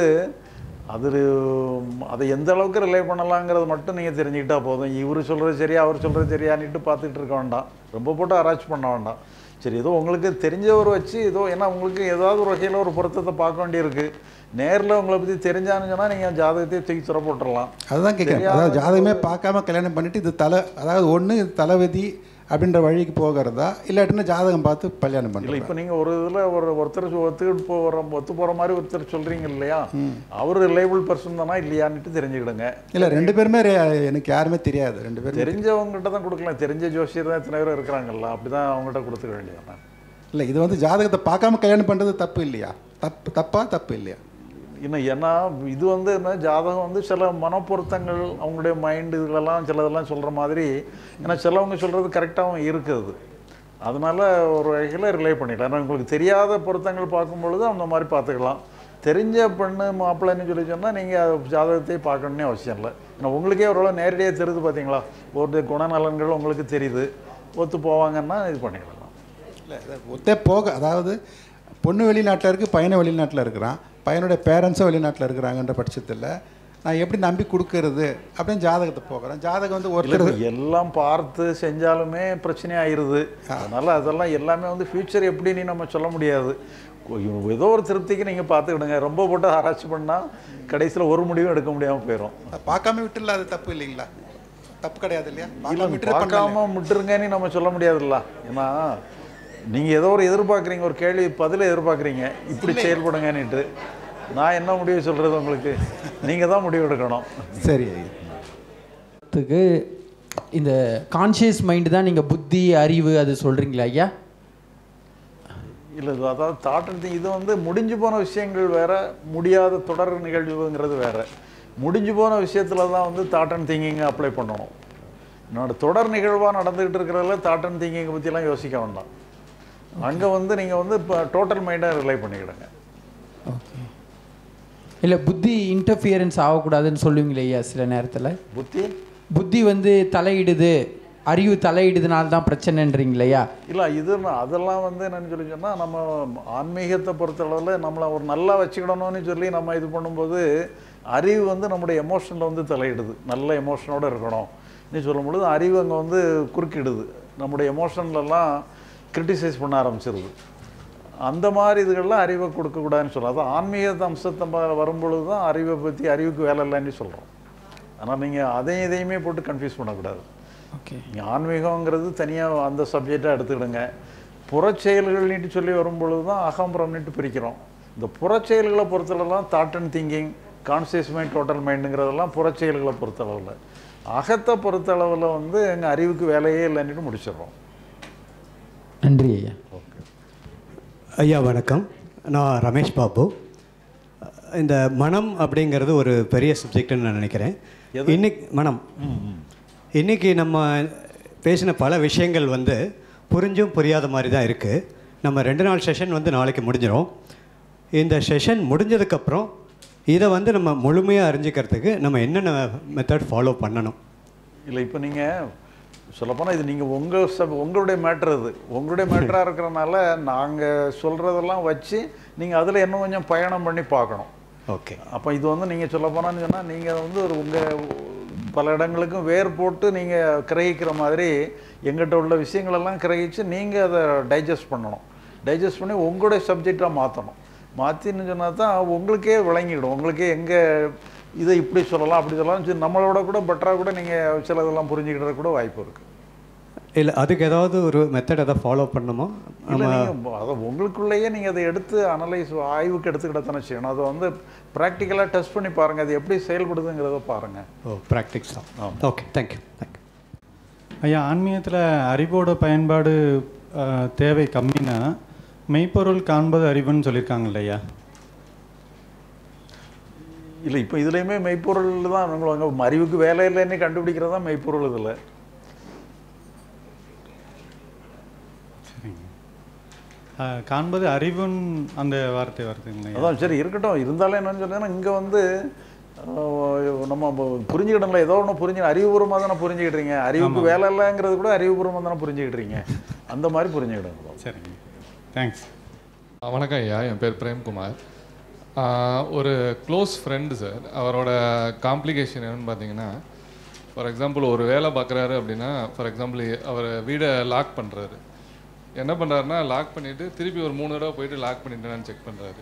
அதை எந்த அளவுக்கு ரிலே பண்ணலாங்கிறது மட்டும் நீங்கள் தெரிஞ்சுக்கிட்டா போதும். இவர் சொல்கிறது சரியா அவர் சொல்கிறது சரியானிட்டு பார்த்துட்டு இருக்க வேண்டாம். ரொம்ப போட்டு ஆராய்ச்சி பண்ண வேண்டாம். சரி, ஏதோ உங்களுக்கு தெரிஞ்சவர் வச்சு ஏதோ ஏன்னா உங்களுக்கு ஏதாவது ஒரு வகையில் ஒரு பொருத்தத்தை பார்க்க வேண்டியிருக்கு. நேரில் உங்களை பற்றி தெரிஞ்சான்னு சொன்னால் நீங்கள் ஜாதகத்தையே தூக்கி துற போட்டுடலாம். அதுதான் கேட்குறேன். அதாவது ஜாதகமே பார்க்காம கல்யாணம் பண்ணிவிட்டு இது அதாவது ஒன்று இது தலைவிதி அப்படின்ற வழிக்கு போகிறதா, இல்லாட்டினா ஜாதகம் பார்த்து கல்யாணம் பண்ணல. இல்லை, இப்போ நீங்கள் ஒரு இதில் ஒருத்தர் ஒத்து போகிற மாதிரி ஒருத்தர் சொல்கிறீங்க இல்லையா, அவர் ரிலேபிள் பர்சன் தானா இல்லையான்ட்டு தெரிஞ்சுக்கிடுங்க. இல்லை, 2 பேருமே எனக்கு யாருமே தெரியாது. 2 பேரும் தெரிஞ்சவங்ககிட்ட தான் கொடுக்கலாம். தெரிஞ்ச ஜோசியர் தான் எத்தனை பேர் இருக்கிறாங்கல்ல, அப்படி தான் அவங்ககிட்ட கொடுத்துக்க வேண்டியதான். இல்லை, இது வந்து ஜாதகத்தை பார்க்காம கல்யாணம் பண்ணுறது தப்பு இல்லையா? தப்பு இல்லையா? இன்னும் ஏன்னா இது வந்து என்ன ஜாதகம் வந்து சில மனப்பொருத்தங்கள் அவங்களுடைய மைண்டு இதுகளெல்லாம் சிலதெல்லாம் சொல்கிற மாதிரி. ஏன்னா சிலவங்க சொல்கிறது கரெக்டாகவும் இருக்குது. அதனால் ஒரு வகையில் ரிலே பண்ணிக்கலாம். ஏன்னா உங்களுக்கு தெரியாத பொருத்தங்கள் பார்க்கும்பொழுது அந்த மாதிரி பார்த்துக்கலாம். தெரிஞ்ச பெண்ணு மாப்பிள்ளைன்னு சொல்லி சொன்னால் நீங்கள் ஜாதகத்தை பார்க்கணுன்னே அவசியம் இல்லை. ஏன்னா உங்களுக்கே ஓரளவு நேரடியாக தெரியுது பார்த்தீங்களா, ஒரு குணநலன்கள் உங்களுக்கு தெரியுது. ஒத்து போவாங்கன்னா இது பண்ணிக்கலாம். இல்லை, ஒத்தே போக அதாவது பொண்ணு வெளிநாட்டில் இருக்குது, பையனை வெளிநாட்டில் இருக்கிறான், பையனுடைய பேரண்ட்ஸும் வெளிநாட்டில் இருக்கிறாங்கன்ற பட்சத்தில் நான் எப்படி நம்பி கொடுக்கறது அப்படின்னு ஜாதகத்தை போகிறேன். ஜாதகம் வந்து ஒருத்தர் எல்லாம் பார்த்து செஞ்சாலுமே பிரச்சனை ஆயிடுது. அதனால் அதெல்லாம் எல்லாமே வந்து ஃப்யூச்சர் எப்படின்னு நம்ம சொல்ல முடியாது. ஏதோ ஒரு திருப்திக்கு நீங்கள் பார்த்துக்கிடுங்க. ரொம்ப போட்டு ஆராய்ச்சி பண்ணால் கடைசியில் ஒரு முடிவும் எடுக்க முடியாமல் போயிடும். பார்க்காம விட்டுல அது தப்பு இல்லைங்களா? தப்பு கிடையாது இல்லையா? பார்க்காம விட்டுருங்கன்னு நம்ம சொல்ல முடியாதுல்ல. ஏன்னா நீங்கள் ஏதோ ஒரு எதிர்பார்க்குறீங்க, ஒரு கேள்வி பதில் எதிர்பார்க்குறீங்க, இப்படி செயல்படுங்கன்னுட்டு. நான் என்ன முடிவு சொல்கிறது உங்களுக்கு? நீங்கள் தான் முடிவு எடுக்கணும். சரி, இந்த கான்ஷியஸ் மைண்டு தான் நீங்கள் புத்தி அறிவு அது சொல்கிறீங்களா ஐயா? இல்லை, அதாவது தாட் அண்ட் திங்க் இது வந்து முடிஞ்சு போன விஷயங்கள் வேறு, முடியாத தொடர் நிகழ்வுங்கிறது வேறு. முடிஞ்சு போன விஷயத்தில் தான் வந்து தாட் அண்ட் திங்கிங்கை அப்ளை பண்ணணும். என்னோட தொடர் நிகழ்வாக நடந்துகிட்டு இருக்கிறதுல தாட் அண்ட் திங்கிங்கை பற்றிலாம் யோசிக்க வேண்டாம். அங்கே வந்து நீங்கள் வந்து இப்போ டோட்டல் மைண்டை ரிலை பண்ணிக்கிடுங்க. ஓகே. இல்லை, புத்தி இன்டர்ஃபியரன்ஸ் ஆகக்கூடாதுன்னு சொல்லுவீங்களே ஐயா சில நேரத்தில்? புத்தி வந்து தலையிடுது, அறிவு தலையிடுதுனால தான் பிரச்சனைன்றீங்களையா? இல்லை, அதெல்லாம் வந்து என்னன்னு சொல்லி சொன்னால் நம்ம ஆன்மீகத்தை பொறுத்தளவில் நம்மளை ஒரு நல்லா வச்சுக்கிடணும்னு சொல்லி நம்ம இது பண்ணும்போது அறிவு வந்து நம்முடைய எமோஷனில் வந்து தலையிடுது. நல்ல எமோஷனோடு இருக்கணும் நீ சொல்லும் பொழுது அறிவு அங்கே வந்து குறுக்கிடுது. நம்முடைய எமோஷன்லலாம் கிரிட்டிசைஸ் பண்ண ஆரம்பிச்சிருது. அந்த மாதிரி இதுகள்லாம் அறிவை கொடுக்கக்கூடாதுன்னு சொல்கிறோம். அதான் ஆன்மீக அம்சத்தை வரும்பொழுது தான் அறிவை பற்றி அறிவுக்கு வேலை இல்லைன்னு சொல்கிறோம். ஆனால் நீங்கள் அதையும் இதையுமே போட்டு கன்ஃபியூஸ் பண்ணக்கூடாது. ஓகே, நீங்கள் ஆன்மீகங்கிறது தனியாக அந்த சப்ஜெக்டாக எடுத்துக்கிடுங்க. புறச்செயல்கள்னுட்டு சொல்லி வரும்பொழுது தான் அகம்புறம்னுட்டு பிரிக்கிறோம். இந்த புறச்செயல்களை பொறுத்தளவுலாம் thought and thinking, conscious mind, total மைண்டுங்கிறதெல்லாம் புறச்செயல்களை பொறுத்தளவில். அகத்தை பொறுத்தளவில் வந்து எங்கள் அறிவுக்கு வேலையே இல்லைன்னுட்டு முடிச்சிடுறோம். நன்றி ஐயா. ஓகே ஐயா வணக்கம். நான் ரமேஷ் பாபு. இந்த மனம் அப்படிங்கிறது ஒரு பெரிய சப்ஜெக்ட்னு நான் நினைக்கிறேன். இன்னைக்கு மனம், இன்றைக்கி நம்ம பேசின பல விஷயங்கள் வந்து புரிஞ்சும் புரியாத மாதிரி தான் இருக்குது. நம்ம 2 நாள் செஷன் வந்து நாளைக்கு முடிஞ்சிடும். இந்த செஷன் முடிஞ்சதுக்கப்புறம் இதை வந்து நம்ம முழுமையாக அறிஞ்சிக்கிறதுக்கு நம்ம என்னென்ன மெத்தட் ஃபாலோ பண்ணணும்? இல்லை, இப்போ நீங்கள் சொல்லப்போனால் இது நீங்கள் உங்களுடைய மேட்ரு, இது உங்களுடைய மேட்டராக இருக்கிறனால நாங்கள் சொல்கிறதெல்லாம் வச்சு நீங்கள் அதில் இன்னும் கொஞ்சம் பயணம் பண்ணி பார்க்கணும். ஓகே. அப்போ இது வந்து நீங்கள் சொல்லப்போனான்னு சொன்னால் நீங்கள் வந்து உங்கள் பல இடங்களுக்கும் வேர் போட்டு நீங்கள் கிரகிக்கிற மாதிரி எங்கிட்ட உள்ள விஷயங்களெல்லாம் கிரகிச்சு நீங்கள் அதை டைஜஸ்ட் பண்ணணும். டைஜஸ்ட் பண்ணி உங்களுடைய சப்ஜெக்டாக மாற்றணும். மாற்றின்னு சொன்னால் தான் உங்களுக்கே விளங்கிடும். உங்களுக்கே எங்கே இதை இப்படி சொல்லலாம் அப்படி சொல்லலாம், நம்மளோட கூட பெட்டராக கூட நீங்கள் சில இதெல்லாம் புரிஞ்சுக்கிற கூட வாய்ப்பு இருக்குது. இல்லை, அதுக்கு ஏதாவது ஒரு மெத்தட் எதாவது ஃபாலோ பண்ணணுமா? இல்லை, நீங்கள் அதை உங்களுக்குள்ளேயே நீங்கள் அதை எடுத்து அனலைஸ் ஆய்வுக்கு எடுத்துக்கிட்ட தானே செய்யணும். அதை வந்து ப்ராக்டிக்கலாக டெஸ்ட் பண்ணி பாருங்கள், அது எப்படி செயல்படுதுங்கிறத பாருங்கள். ஓ, ப்ராக்டிக்ஸ் தான். Okay, thank you. ஐயா, ஆன்மீகத்தில் அறிவோட பயன்பாடு தேவை கம்மினா மெய்ப்பொருள் காண்பது அறிவுன்னு சொல்லியிருக்காங்க இல்லையா? இல்லை, இப்போ இதுலேயுமே மெய்ப்பொருள் தான். உங்களை அறிவுக்கு வேலை இல்லைன்னு கண்டுபிடிக்கிறது தான் மெய்ப்பொருள். இதில் காண்பது அறிவுன்னு அந்த வார்த்தை வருதுங்க. அதான் சரி இருக்கட்டும். இருந்தாலும் என்னன்னு சொன்னீங்கன்னா இங்கே வந்து நம்ம புரிஞ்சுக்கிட்டோம்ல, ஏதோ ஒன்று அறிவுபூர்வமாக தானே புரிஞ்சுக்கிட்டுறீங்க. அறிவுக்கு வேலை இல்லைங்கிறது கூட அறிவுபூர்வமாக தானே புரிஞ்சுக்கிட்டுறீங்க. அந்த மாதிரி புரிஞ்சுக்கிடுங்க. சரிங்க, தேங்க்ஸ். வணக்கம் ஐயா, என் பேர் பிரேம்குமார். ஒரு க்ளோஸ் ஃப்ரெண்டு சார். அவரோட காம்ப்ளிகேஷன் என்னென்னு பார்த்தீங்கன்னா, ஃபார் எக்ஸாம்பிள் ஒரு வேலை பார்க்குறாரு அப்படின்னா, ஃபார் எக்ஸாம்பிள் அவர் வீடை லாக் பண்ணுறாரு. என்ன பண்ணுறாருன்னா, லாக் பண்ணிவிட்டு திருப்பி ஒரு 3 தடவை போயிட்டு லாக் பண்ணிட்டேன்னு செக் பண்ணுறாரு.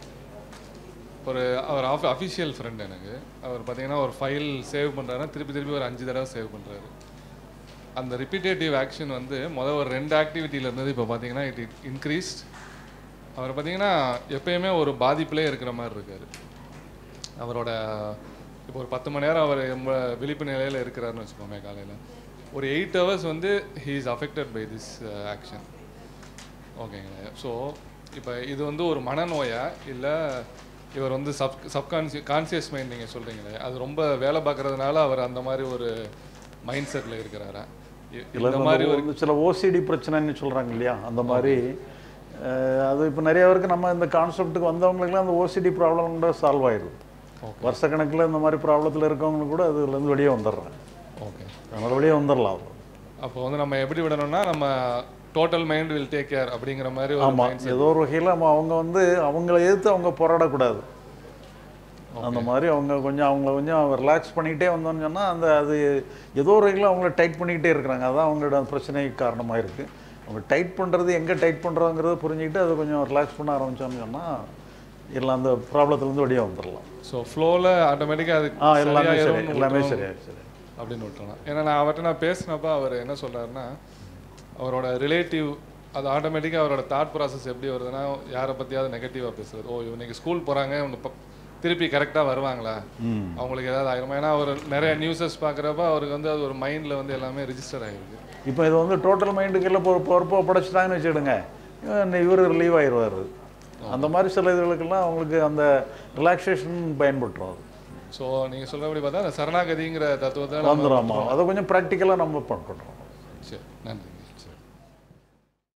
அவர் அஃபிஷியல் ஃப்ரெண்ட் எனக்கு. அவர் பார்த்தீங்கன்னா ஒரு ஃபைல் சேவ் பண்ணுறாருன்னா திருப்பி ஒரு 5 தடவை சேவ் பண்ணுறாரு. அந்த ரிப்பீட்டேட்டிவ் ஆக்ஷன் வந்து ஒரு 2 ஆக்டிவிட்டியில் இருந்தது. இப்போ பார்த்தீங்கன்னா இட் இன்க்ரீஸ்ட். அவர் பார்த்தீங்கன்னா எப்பயுமே ஒரு பாதிப்பிலே இருக்கிற மாதிரி இருக்கார். அவரோட இப்போ ஒரு 10 மணி நேரம் அவர் விழிப்பு நிலையில் இருக்கிறாருன்னு வச்சுக்கோமே. காலையில் ஒரு 8 ஹவர்ஸ் வந்து he is affected by this action. ஓகேங்களா? ஸோ இப்போ இது வந்து ஒரு மனநோயா இல்லை இவர் வந்து கான்சியஸ் மைண்ட் நீங்கள் சொல்கிறீங்களே, அது ரொம்ப வேலை பார்க்குறதுனால அவர் அந்த மாதிரி ஒரு மைண்ட் செட்டில் இருக்கிறாரா? இந்த மாதிரி ஒரு சில ஓசிடி பிரச்சனைன்னு சொல்கிறாங்க இல்லையா, அந்த மாதிரி. அது இப்போ நிறைய பேருக்கு நம்ம இந்த கான்செப்ட்டுக்கு வந்தவங்களுக்குலாம் அந்த ஓசிடி ப்ராப்ளம் கூட சால்வ் ஆயிடுது. வருஷக்கணக்கில் இந்த மாதிரி ப்ராப்ளத்தில் இருக்கவங்களுக்கு கூட அதுலேருந்து வெளியே வந்துடுறாங்க. ஓகே, அதனால் வெளியே வந்துடலாம். அப்போ வந்து நம்ம எப்படி விடணும்னா, நம்ம total mind will take care அப்படிங்கிற மாதிரி. ஆமாம், ஏதோ ஒரு வகையில் அவங்க வந்து அவங்கள எதிர்த்து அவங்க போராடக்கூடாது. அந்த மாதிரி அவங்கள கொஞ்சம் ரிலாக்ஸ் பண்ணிக்கிட்டே வந்தோன்னு சொன்னால் அது ஏதோ ஒரு வகையில் அவங்கள டைட் பண்ணிக்கிட்டே இருக்கிறாங்க. அதுதான் அவங்களோட பிரச்சனைக்கு காரணமாக இருக்குது. அவங்க டைட் பண்ணுறது எங்கே டைட் பண்ணுறோங்கிறத புரிஞ்சுக்கிட்டு அதை கொஞ்சம் ரிலாக்ஸ் பண்ண ஆரம்பித்தோன்னு சொன்னால் எல்லாம் அந்த ப்ராப்ளத்துலேருந்து வெளியே வந்துடலாம். ஸோ ஃப்ளோவில் ஆட்டோமேட்டிக்காக அது எல்லாமே சரியாக சரி அப்படின்னு விட்டுறலாம். ஏன்னா நான் அவர்கிட்ட பேசினப்போ அவர் என்ன சொல்கிறாருன்னா, அவரோட ரிலேட்டிவ் அது ஆட்டோமேட்டிக்காக அவரோட தாட் ப்ராசஸ் எப்படி வருதுன்னா, யாரை பற்றியாவது நெகட்டிவாக பேசுறது. ஓ, இவனுக்கு ஸ்கூல் போகிறாங்க, இவங்க திருப்பி கரெக்டாக வருவாங்களா, அவங்களுக்கு ஏதாவது ஆகிருமா. ஏன்னா அவர் நிறைய நியூஸஸ் பார்க்குறப்ப அவருக்கு வந்து அது ஒரு மைண்டில் வந்து எல்லாமே ரிஜிஸ்டர் ஆகிருக்கு. இப்போ இது வந்து டோட்டல் மைண்டுக்கு எல்லாம் பொறுப்பாக படைச்சிட்டாங்கன்னு வச்சுக்கிடுங்க, இவர் ரிலீவ் ஆயிடுவார். அந்த மாதிரி சில இதுகளுக்கெல்லாம் அவங்களுக்கு அந்த ரிலாக்ஸேஷன் பயன்பட்டுரும். ஸோ நீங்கள் சொல்கிறபடி பார்த்தா அந்த சரணாகதிங்கிற தத்துவத்தை வந்துடும். அதை கொஞ்சம் ப்ராக்டிக்கலாக நம்ம பண்ணுறோம். சரி, நன்றி.